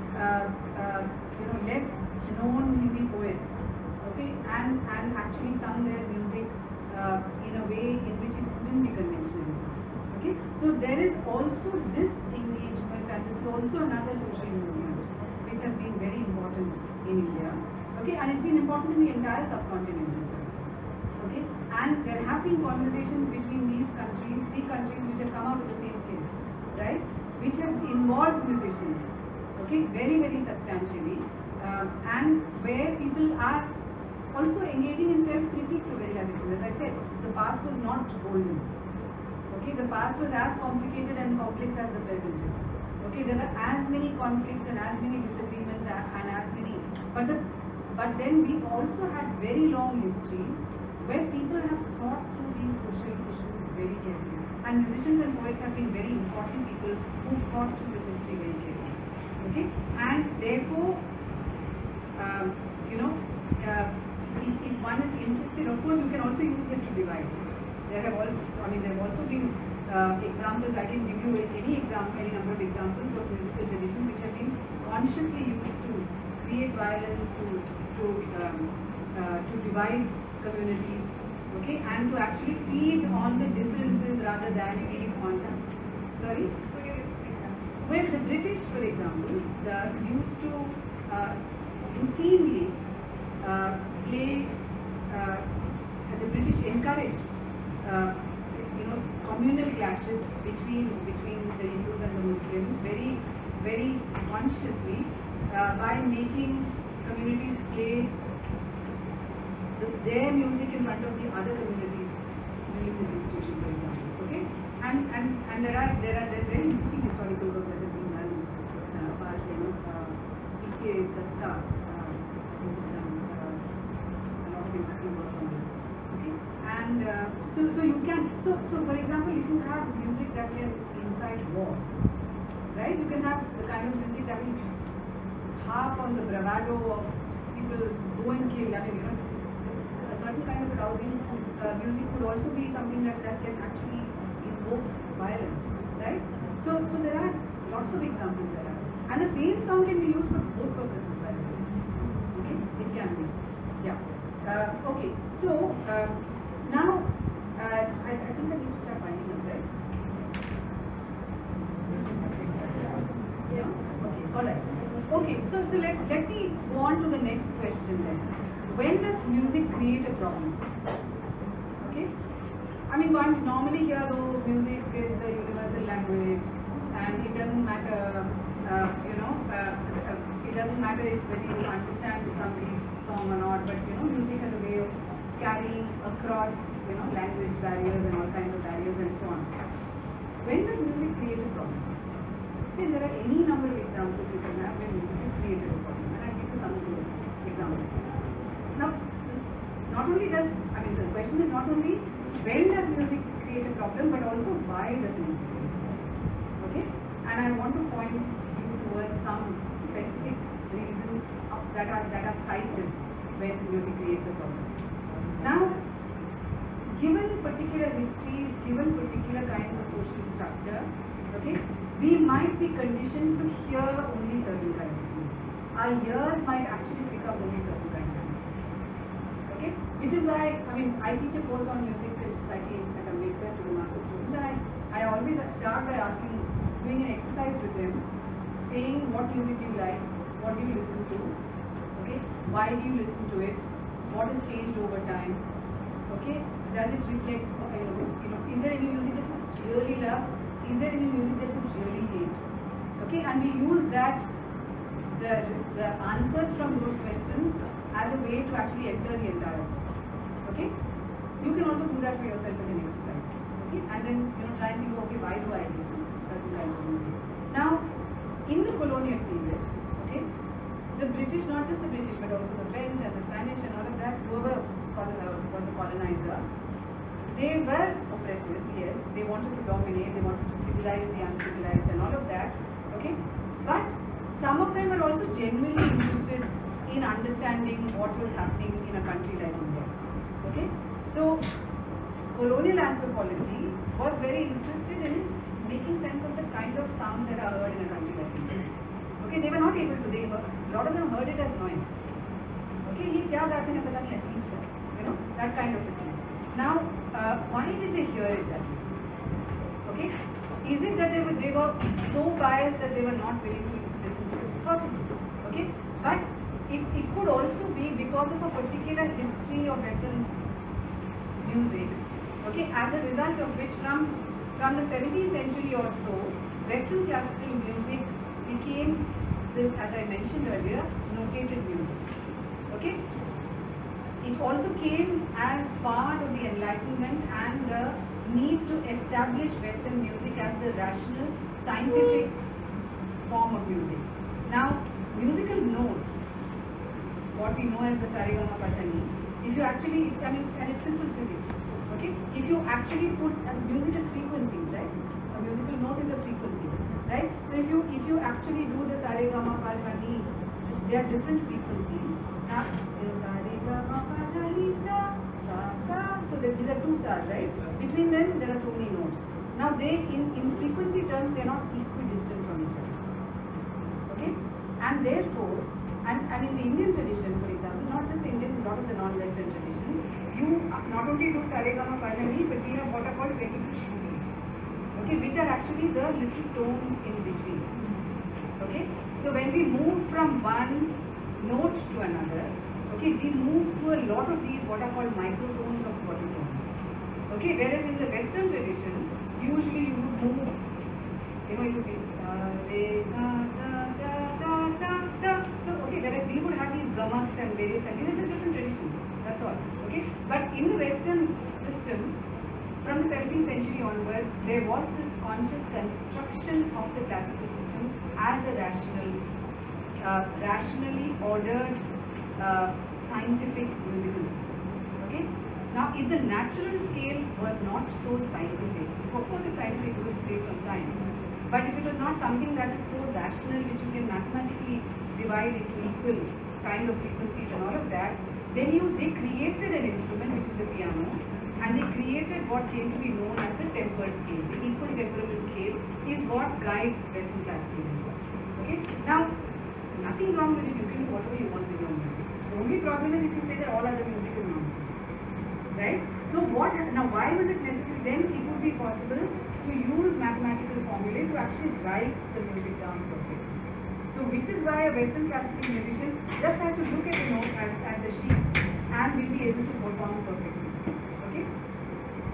less known Hindi poets, okay, and actually sung their music in a way in which it wouldn't be conventionalist. Okay, so there is also this engagement, and this is also another social movement which has been very important in India. Okay, and it's been important in the entire subcontinent. Okay, and there have been conversations between these countries, 3 countries which have come out of the same place, right? Which have involved musicians, okay, very, very substantially, and where people are also engaging in self-critique to a very large extent. As I said, the past was not golden. Okay, the past was as complicated and complex as the present is. Okay, there were as many conflicts and as many disagreements and as many, but then we also had very long histories where people have thought through these social issues very carefully. And musicians and poets have been very important people who've thought through this history very carefully. Okay, and therefore, if one is interested, of course, you can also use it to divide. There have also been examples. I can give you any number of examples of musical traditions which have been consciously used to create violence, to divide communities, okay, and to actually feed on the differences rather than feed on them. Sorry? Well, the British, for example, used to routinely play. The British encouraged, communal clashes between the Hindus and the Muslims very, very consciously by making communities play their music in front of the other communities' religious institution, for example. Okay, and there's very interesting historical work that has been done about E.K. Datta has done a lot of interesting work on this. Okay, and so you can so for example, if you have music that can incite war, right? You can have the kind of music that will harp on the bravado of people go and kill. I mean, a certain kind of arousing music could also be something that can actually invoke violence, right? So there are lots of examples there. And the same song can be used for both purposes, by the way. Okay, it can be. Yeah. Okay. So now I think I need to start winding up, right? Yeah. Okay. All right. Okay. So let me go on to the next question then. When does music create a problem? Okay. I mean, one normally hears, oh, music is a universal language, and it doesn't matter, it doesn't matter whether you understand somebody's song or not, but music has a way of carrying across, language barriers and all kinds of barriers and so on. When does music create a problem? Then there are any number of examples you can have where music has created a problem, and I'll give you some of those examples. Now, not only does, the question is not only when does music create a problem, but also why does music create a problem? Okay? And I want to point you towards some specific reasons that are cited when music creates a problem. Now, given particular histories, given particular kinds of social structure, okay, we might be conditioned to hear only certain kinds of music. Our ears might actually pick up only certain kinds of music. Okay? Which is why, I teach a course on music and society at Ambedkar to the master students, and I always start by doing an exercise with them, saying what music do you like, what do you listen to, okay, why do you listen to it, what has changed over time, okay, does it reflect, is there any music that you really love, is there any music that you really hate, okay, and we use that, the answers from those questions as a way to actually enter the entire course, okay. You can also do that for yourself as an exercise, okay, and then try and think, okay, why do I listen to certain kinds of music. Now, in the colonial period, okay, the British, not just the British, but also the French and the Spanish and all of that, whoever was a colonizer, they were oppressive, yes, they wanted to dominate, they wanted to civilize the uncivilized and all of that, okay, but some of them were also genuinely interested in understanding what was happening in a country like India, okay. So, colonial anthropology was very interested in making sense of the kind of sounds that are heard in a country like India. Okay, they were not able to, a lot of them heard it as noise. Okay, ye kya gaate hain pata nahi, ajeeb sa, that kind of a thing. Now, why did they hear it that way? Okay, is it that they were so biased that they were not willing to listen to it? Possible. Okay, but it could also be because of a particular history of Western music. Okay, as a result of which from the 17th century or so, Western classical music became this, as I mentioned earlier, notated music. Okay, it also came as part of the Enlightenment and the need to establish Western music as the rational, scientific form of music. Now, musical notes, what we know as the Sarigama Patani, if you actually, it's simple physics. Okay, if you actually put, music is frequencies, right? A musical note is a frequency, right? So if you actually do the Sarigama Patani, there are different frequencies. Now, Sarigama Patani sa sa. So these are two sas, right? Between them, there are so many notes. Now they, in frequency terms, they are not equidistant from each other. Okay, and therefore, and in the Indian tradition, for example, not just Indian, a lot of the non-Western traditions, you not only do Sarigama Patani, but we have what are called 22 shrutis, okay, which are actually the little tones in between. Okay, so when we move from one note to another, okay, we move through a lot of these what are called microtones or quadrotones. Okay, whereas in the Western tradition, usually you would move, it would be sa re ga da da da da da. So okay, whereas we would have these gamaks and various kinds, these are just different traditions. That's all. Okay, but in the Western system, from the 17th century onwards, there was this conscious construction of the classical system as a rationally ordered scientific musical system. Okay. Now, if the natural scale was not so scientific, of course it's scientific because it's based on science, but if it was not something that is so rational, which you can mathematically divide into equal kinds of frequencies and all of that, then they created an instrument which is the piano, and they created what came to be known as the tempered scale. The equal temperament scale is what guides Western classical music. Okay? Now, nothing wrong with it, you can do whatever you want with your music. The only problem is if you say that all other music is nonsense. Right? So now why was it necessary? Then it would be possible to use mathematical formulae to actually write the music down perfectly. So which is why a Western classical musician just has to look at the note at the sheet and will be able to perform perfectly. Okay?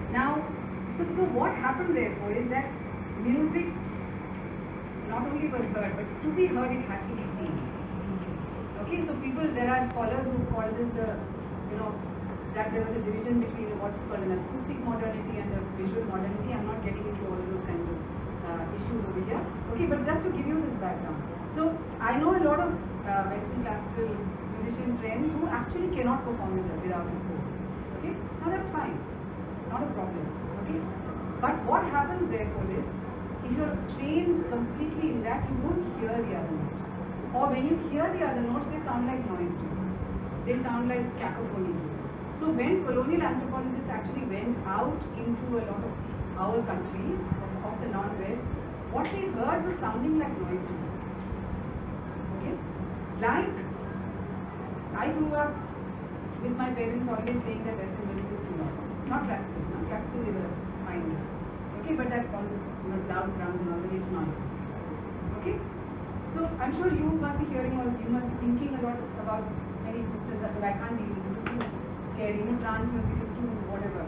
Now, so what happened therefore is that music not only was heard, but to be heard it had to be seen. Okay, so there are scholars who call this that there was a division between what is called an acoustic modernity and a visual modernity. I'm not getting into all of those kinds of issues over here. Okay, but just to give you this background. So I know a lot of Western classical musician friends who actually cannot perform without a score. Okay, now that's fine, not a problem. Okay, but what happens therefore is, if you're trained completely in that, you don't hear the other notes. Or when you hear the other notes, they sound like noise to you. They sound like cacophony to you. So when colonial anthropologists actually went out into a lot of our countries of the non-West, what they heard was sounding like noise to them. Okay? Like, I grew up with my parents always saying that Western music is too loud. Not classical, no? Classical they were fine with. Okay, but that all this loud drums and all that, it's noise. Okay? So I'm sure you must be hearing or you must be thinking a lot about many systems as well. I can't deal with this, is too scary, trance music is too whatever,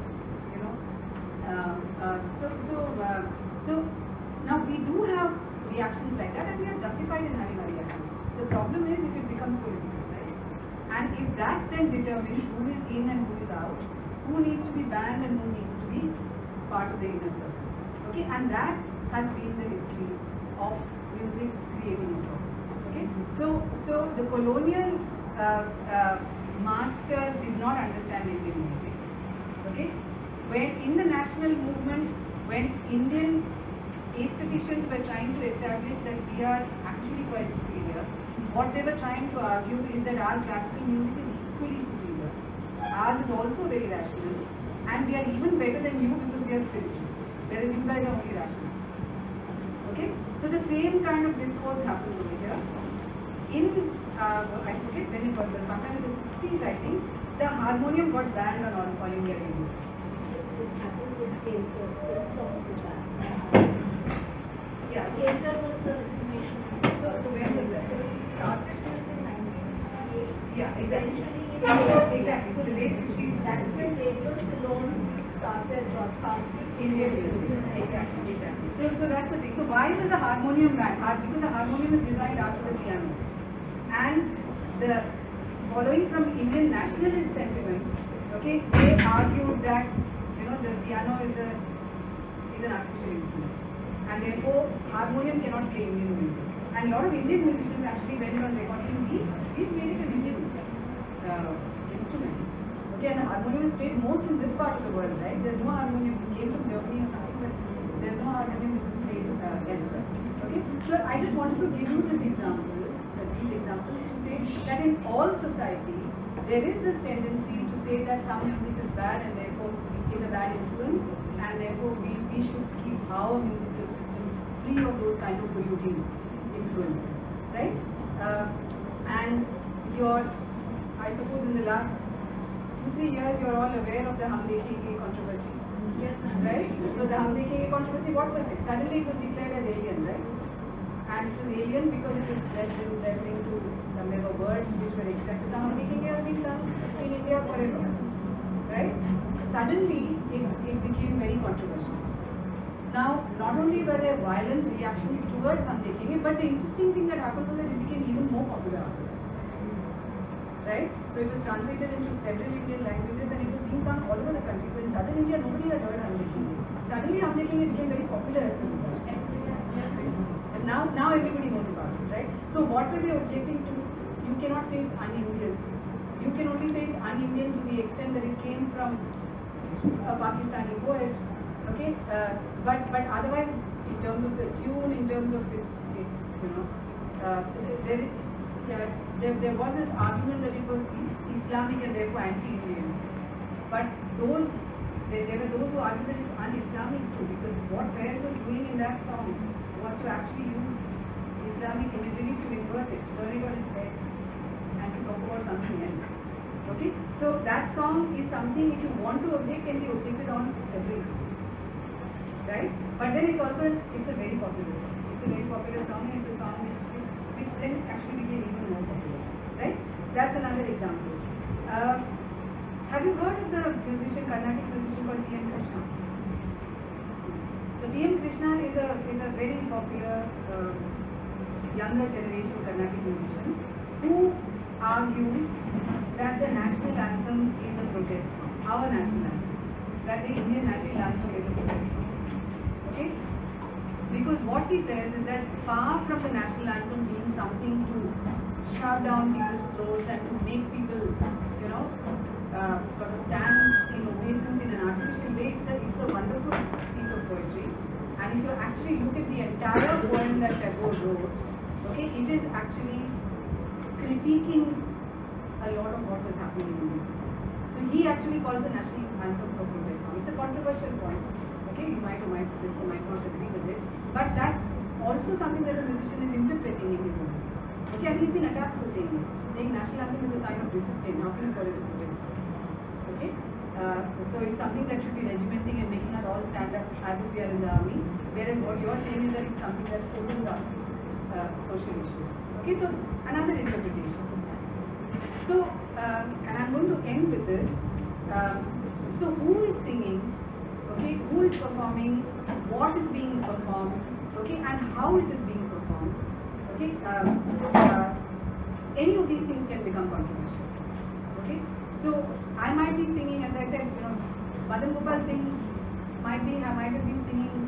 so now we do have reactions like that, and we are justified in having our reactions. The problem is if it becomes political, right? And if that then determines who is in and who is out, who needs to be banned and who needs to be part of the inner circle. Okay, and that has been the history of music creating a problem. Okay, so the colonial masters did not understand Indian music. Okay, when in the national movement, when Indian aestheticians were trying to establish that we are actually quite superior, what they were trying to argue is that our classical music is equally superior. Ours is also very rational, and we are even better than you because we are spiritual, whereas you guys are only rational. Okay, so the same kind of discourse happens over here. In I forget when it was, but sometime in the 60s, I think, the harmonium got banned on all India radio. Yeah, Skater was the information. So when was that? It started this in 1958. Yeah, exactly. Exactly. So the late 50s. That's when Radio Ceylon started broadcasting Indian music. Exactly. So that's the thing. So why was the harmonium banned? Because the harmonium is designed after the piano. And the following from Indian nationalist sentiment, okay, they argued that the piano is an artificial instrument, and therefore harmonium cannot play Indian music. And a lot of Indian musicians actually went on record saying we played an Indian instrument. Okay, and the harmonium is played most in this part of the world, right? There's no harmonium. It came from Germany or something, but there's no harmonium which is played elsewhere. Okay, so I just wanted to give you this example. These examples to say that in all societies there is this tendency to say that some music is bad and therefore is a bad influence, and therefore we should keep our musical systems free of those kind of polluting influences, right? And I suppose in the last 2-3 years you're all aware of the Hum Dekhenge controversy. Yes, right? So the Hum Dekhenge controversy, what was it? Suddenly it was declared as alien, right? And it was alien because it was referring to there were words which were expressed. The Hum Dekhenge has been sung in India forever, right? Suddenly it became very controversial. Now, not only were there violent reactions towards Hum Dekhenge, but the interesting thing that happened was that it became even more popular after that. Right? So it was translated into several Indian languages and it was being sung all over the country. So in southern India, nobody had heard Hum Dekhenge. Suddenly Hum Dekhenge became very popular as a result. And now everybody knows about it, right? So what were they objecting to? You cannot say it's un-Indian. You can only say it's un-Indian to the extent that it came from a Pakistani poet. Okay? But otherwise, in terms of the tune, in terms of its there was this argument that it was Islamic and therefore anti-Indian. But there were those who argued that it's un-Islamic too, because what Faiz was doing in that song was to actually use Islamic imagery to invert it, turn it on its head, and to talk about something else. Okay? So that song is something, if you want to object, can be objected on several groups. Right? But then it's a very popular song. It's a very popular song, and it's a song which then actually became even more popular. Right? That's another example. Have you heard of the musician, Carnatic musician called T.M. Krishna? So T.M. Krishna is a very popular younger generation Carnatic musician who argues that the national anthem is a protest song, our national anthem, that the Indian national anthem is a protest song. Okay? Because what he says is that far from the national anthem being something to shove down people's throats and to make people, sort of stand in obeisance in an artificial way, it's a wonderful piece of poetry. And if you actually look at the entire poem that Tagore wrote, okay, it is actually critiquing a lot of what was happening in Indian society. So he actually calls the national anthem a protest song. It's a controversial point. Okay, you might or might not agree with it, but that's also something that the musician is interpreting in his own way. Okay, and he's been attacked for saying it. Saying national anthem is a sign of discipline. How can you call it a protest song? Okay, so it's something that should be regimenting and making us all stand up as if we are in the army. Whereas what you're saying is that it's something that opens up social issues. Okay, so another interpretation. So, and I'm going to end with this. So who is singing? Okay, who is performing? What is being performed? Okay, and how it is being performed? Okay, any of these things can become controversial. Okay, so I might be singing, as I said, Madan Gopal Singh might have been singing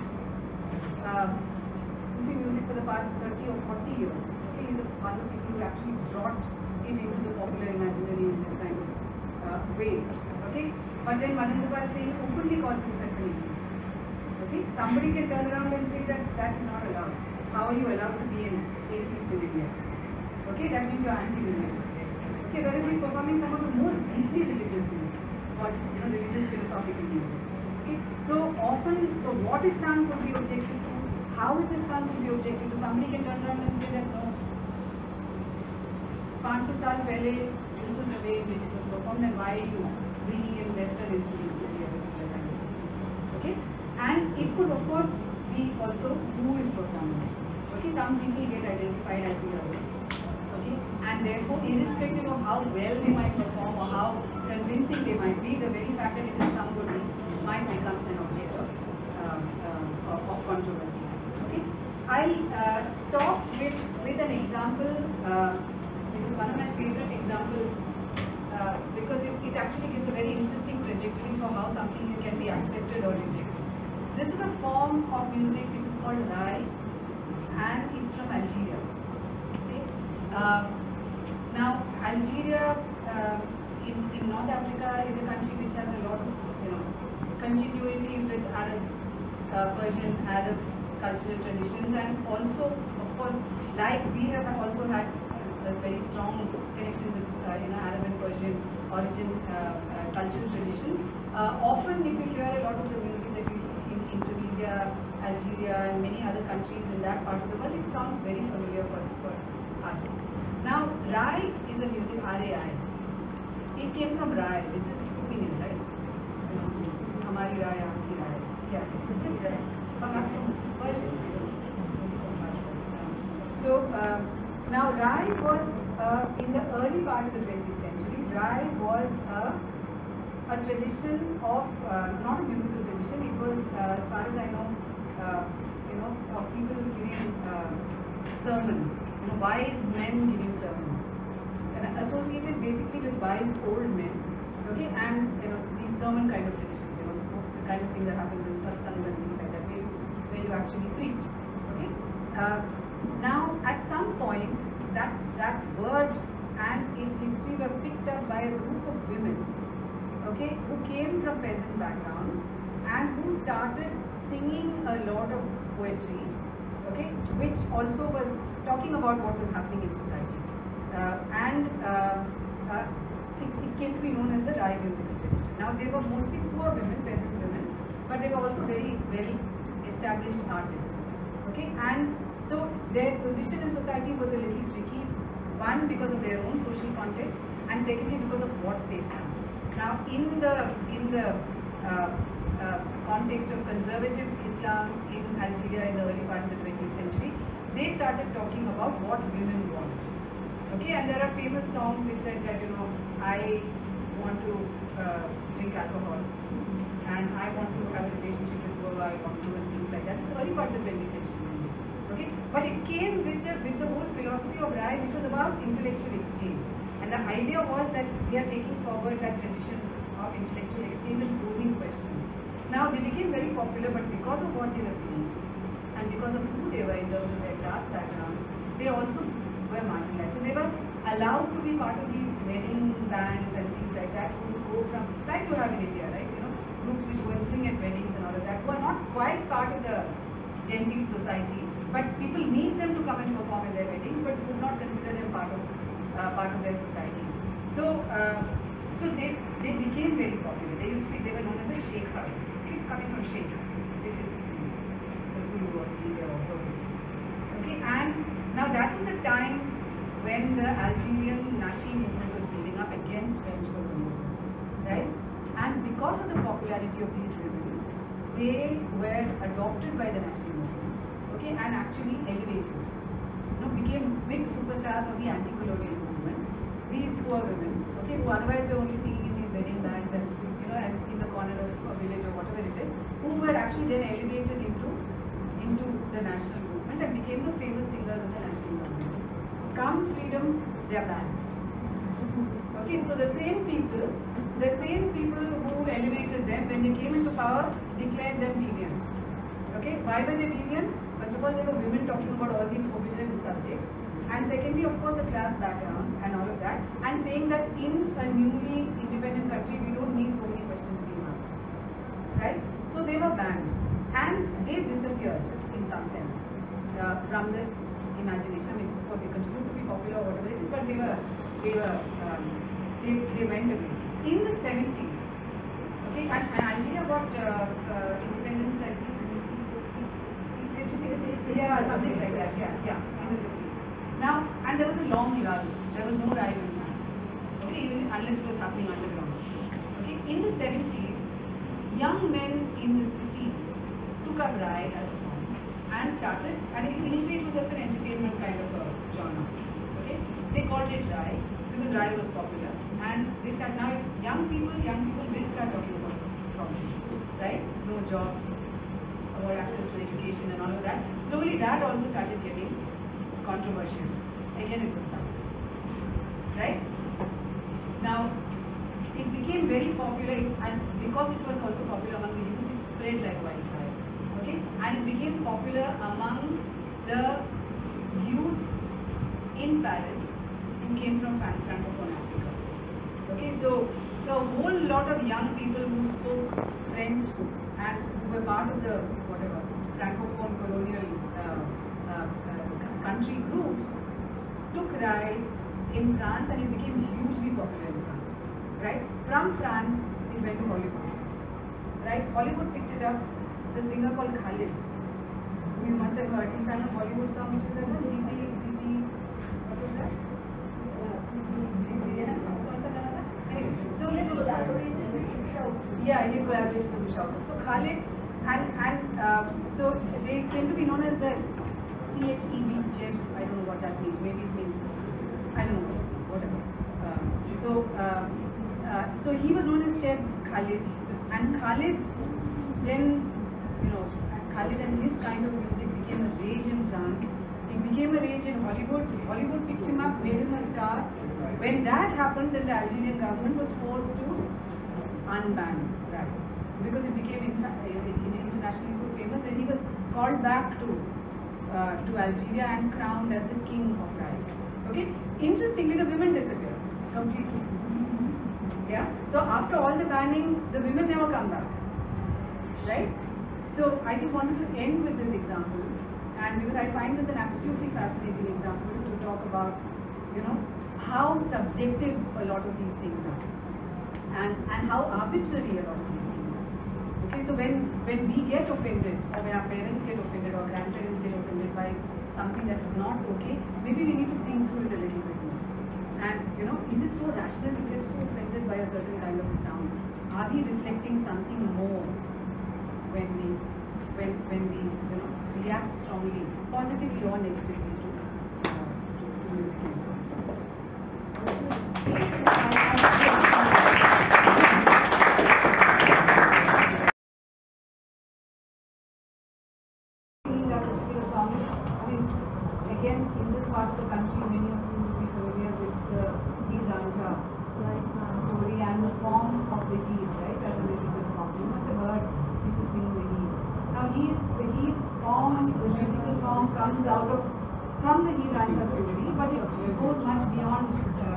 Sufi music for the past 30 or 40 years. Okay, he's one of the people who actually brought it into the popular imaginary in this kind of way. Okay, but then Madan Gopal Singh openly calls himself an atheist. Okay, somebody can turn around and say that that is not allowed. How are you allowed to be an atheist in India? Okay, that means you are anti-religious. Okay, whereas he's performing some of the most deeply religious music, or religious philosophical music. Okay, so often, so what is sung could be objected to, how it is sung could be objected to. Somebody can turn around and say that no, 500 saal pehle, this was the way in which it was performed, and why are you bringing in Western instruments to be a particular kind of thing? Okay, and it could of course be also who is performing. Okay, some people get identified as the other. Okay, and therefore, irrespective of how well they might perform or how convincing they might be, the very fact that it is somebody might become an object of controversy. Okay, I'll stop with an example, which is one of my favorite examples, because it actually gives a very interesting trajectory for how something can be accepted or rejected. This is a form of music which is called Rai, and it's from Algeria. Okay. Now, Algeria in North Africa is a country which has a lot of continuity with Arab, Persian, Arab cultural traditions, and also, of course, like we have also had a very strong connection with Arab and Persian origin cultural traditions. Often, if you hear a lot of the music that you in Tunisia, Algeria, and many other countries in that part of the world, it sounds very familiar for us. Now, Rai is a music, R-A-I. It came from Rai, which is opinion, right? Hamari Rai, Aapki Rai. Yeah, it's from Persian. So, now Rai was, in the early part of the 20th century, Rai was a tradition of, not a musical tradition, it was, as far as I know, of people giving sermons, wise men giving sermons, and associated basically with wise old men, okay, and these sermon kind of tradition, the kind of thing that happens in satsangs and things like that, where you actually preach, okay. Now, at some point, that word and its history were picked up by a group of women, okay, who came from peasant backgrounds and who started singing a lot of poetry, okay, which also was talking about what was happening in society. It came to be known as the Rai musical tradition. Now, they were mostly poor women, peasant women, but they were also very well established artists, okay, and so their position in society was a little tricky, one because of their own social context, and secondly because of what they sang. Now, in the context of conservative Islam in Algeria in the early part of the 20th century, they started talking about what women want. Okay, and there are famous songs which said that I want to drink alcohol, and I want to have a relationship with whoever I want to, and things like that. It's the early part of the 20th century. Okay, but it came with the whole philosophy of Rai, which was about intellectual exchange, and the idea was that we are taking forward that tradition of intellectual exchange and posing questions. Now they became very popular, but because of what they were saying, and because of who they were in terms of their class backgrounds, they also were marginalized. So they were allowed to be part of these wedding bands and things like that, who would go from, like you have in India, right? You know, groups which go and sing at weddings and all of that, who are not quite part of the genteel society, but people need them to come and perform at their weddings, but would not consider them part of their society. So they became very popular. They were known as the Sheikhs, okay, coming from Sheikh, which is the guru of India or Portuguese. Okay, and now that was the time when the Algerian Nashi movement was building up against French colonialism, right? And because of the popularity of these women, they were adopted by the Nashi movement, okay, and actually elevated, became big superstars of the anti-colonial movement. These poor women, okay, who otherwise were only singing in these wedding bands and and in the corner of a village or whatever it is, who were actually then elevated into the national movement and became the famous singers of the national movement. Come freedom, they are banned. Okay, so the same people who elevated them, when they came into power, declared them deviant. Okay, why were they deviant? First of all, they were women talking about all these forbidden subjects, and secondly, of course, the class background and all of that, and saying that in a newly independent country, we don't need so many questions being asked. Right? So they were banned, and they disappeared in some sense from the imagination. I mean, of course, they continued to be popular or whatever it is, but they went away. In the 70s, okay, and Algeria got independence, I think, 56, yeah, something like that, yeah, in the 50s. Now, and there was a long lull. There was no Rai music, okay, even unless it was happening underground. Okay, in the 70s, young men in the cities took up Rai as a form and started, and initially it was just an entertainment kind of a genre. Okay, they called it Rai because Rai was popular, and they start now. If young people will start talking about problems, right? No jobs, or access to education, and all of that. Slowly, that also started getting controversial. Again, it was banned, right? Now, it became very popular, and because it was also popular among the youth, it spread like wildfire. Okay, and it became popular among the youth in Paris who came from Francophone Africa. Okay, so a whole lot of young people who spoke French and who were part of the whatever Francophone colonial country groups took Rai in France, and it became hugely popular in France. Right? From France, it went to Hollywood. Right? Hollywood picked it up. The singer called Khalid, who you must have heard, he sang a Bollywood song which was like, what was that? Anyway, so yeah, he collaborated with Usha. So Khalid and so they came to be known as the CHEB, Cheb. I don't know what that means. Maybe it means, I don't know, whatever. So he was known as Cheb Khalid, and Khalid then, Khalid and his kind of music became a rage in France. It became a rage in Hollywood. Hollywood picked him up, made him a star. When that happened, then the Algerian government was forced to unban Rai because it became internationally so famous that he was called back to Algeria and crowned as the king of Rai. Okay. Interestingly, the women disappeared completely. Yeah. So after all the banning, the women never come back. Right? So I just wanted to end with this example, and because I find this an absolutely fascinating example to talk about, how subjective a lot of these things are, and how arbitrary a lot of these things are. Okay, so when we get offended, or when our parents get offended, or grandparents get offended by something that is not okay, maybe we need to think through it a little bit more. And is it so rational to get so offended by a certain kind of a sound? Are we reflecting something more when we react strongly, positively or negatively to music and sound? song is, I mean, again, in this part of the country, many of you will be familiar with the Heer Ranjha story and the form of the Heer, right, as a musical form. You must have heard people singing the Heer. Now, the Heer form, the musical form comes out of, from the Heer Ranjha story, but it goes much beyond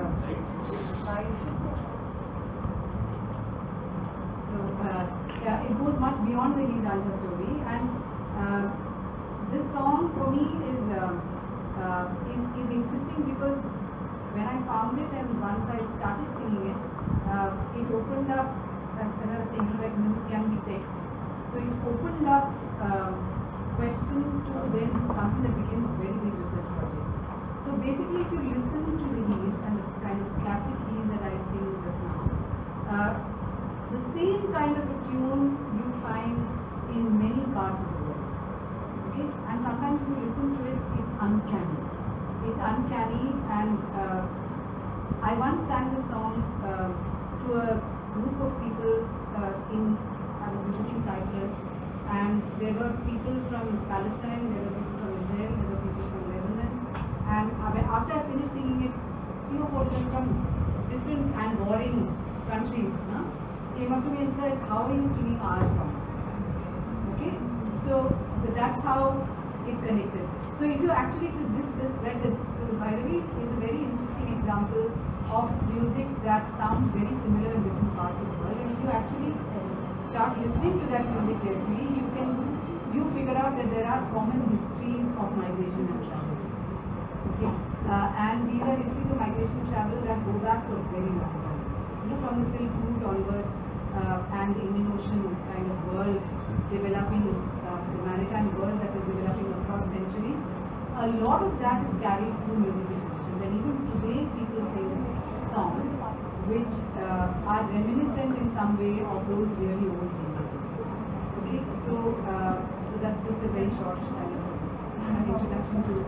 it goes much beyond the Heer Ranjha story, and this song for me is interesting because when I found it and once I started singing it, it opened up, as I was saying, like music can be text, so it opened up questions to then something that became a very big research project. So basically, if you listen to the Heer and the kind of classic Heer that I sing just now, the same kind of a tune you find in many parts of the world. Okay, and sometimes if you listen to it, it's uncanny. It's uncanny, and I once sang this song to a group of people I was visiting Cyprus, and there were people from Palestine, there were people from Israel, there were people from Lebanon, and after I finished singing it, 3 or 4 of them from different and warring countries came up to me and said, "How are you singing our song?" Okay, so that's how it connected. So if you actually, so the Bhairavi is a very interesting example of music that sounds very similar in different parts of the world, and if you actually start listening to that music carefully, you figure out that there are common histories of migration and travel. Okay, and these are histories of migration and travel that go back to a very long time. From the Silk Route onwards, and the Indian Ocean kind of world developing, the maritime world that was developing across centuries, a lot of that is carried through musical traditions, and even today people sing songs which are reminiscent in some way of those really old languages. Okay, so that's just a very short kind of introduction to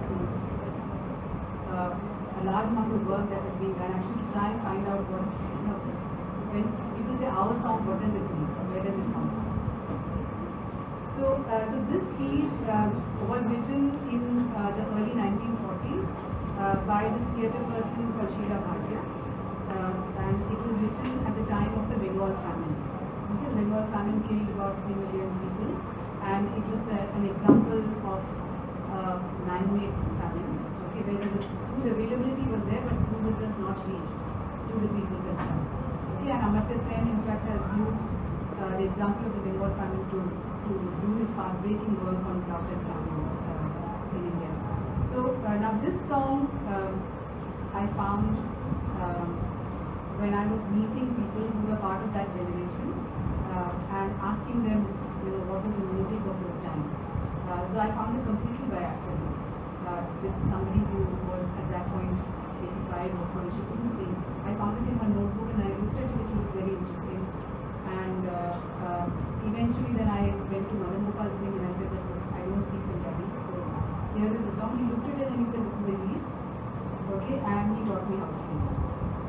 a large amount of work that has been done actually to try and find out what, when people say our song, what does it mean? Where does it come from? So this Heer was written in the early 1940s by this theatre person called Sheila Bhatia, and it was written at the time of the Bengal famine. Okay, the Bengal famine killed about 3 million people, and it was an example of man-made famine. Okay, where the food availability was there, but food was just not reached to the people concerned. Okay, and Amartya Sen in fact has used the example of the Bengal famine to do his pathbreaking work on drought and famines in India. So now this song I found when I was meeting people who were part of that generation and asking them, what was the music of those times. So I found it completely by accident with somebody who was at that point 85 or so, and she couldn't sing. I found it in her notebook and I looked at it, it looked very interesting. And eventually then I went to Madan Gopal Singh and I said that I don't speak Punjabi, so here is a song. He looked at it and he said, this is a Heer. Okay, and he taught me how to sing it.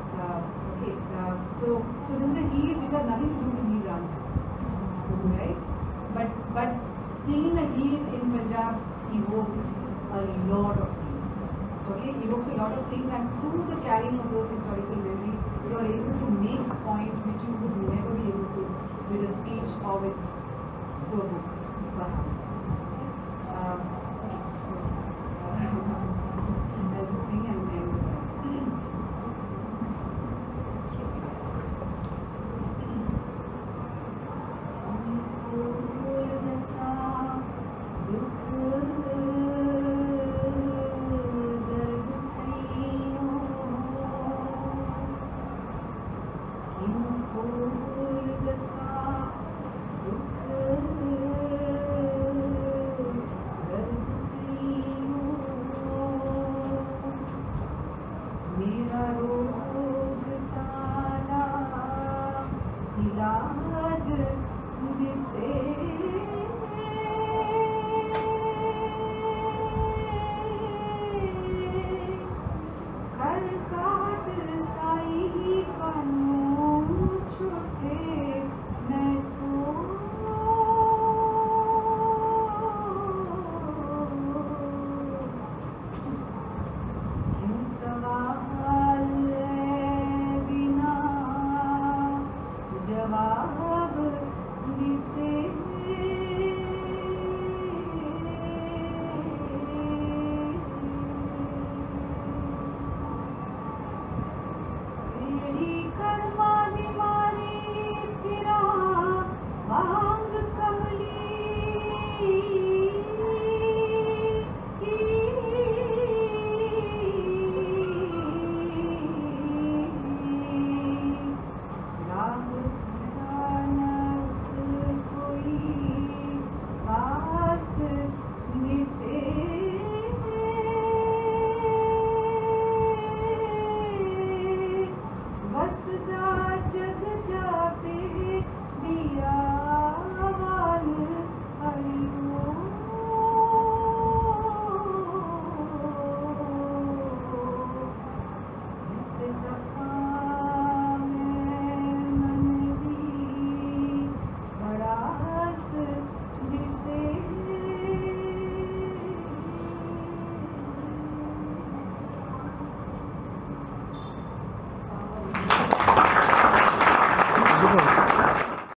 So this is a Heer which has nothing to do with Heer Ranjha, right? But singing a Heer in Punjab evokes a lot of things. Okay, evokes a lot of things, and through the carrying of those historical memories, you are able to make points which you would never be able to with a speech or through a book, perhaps.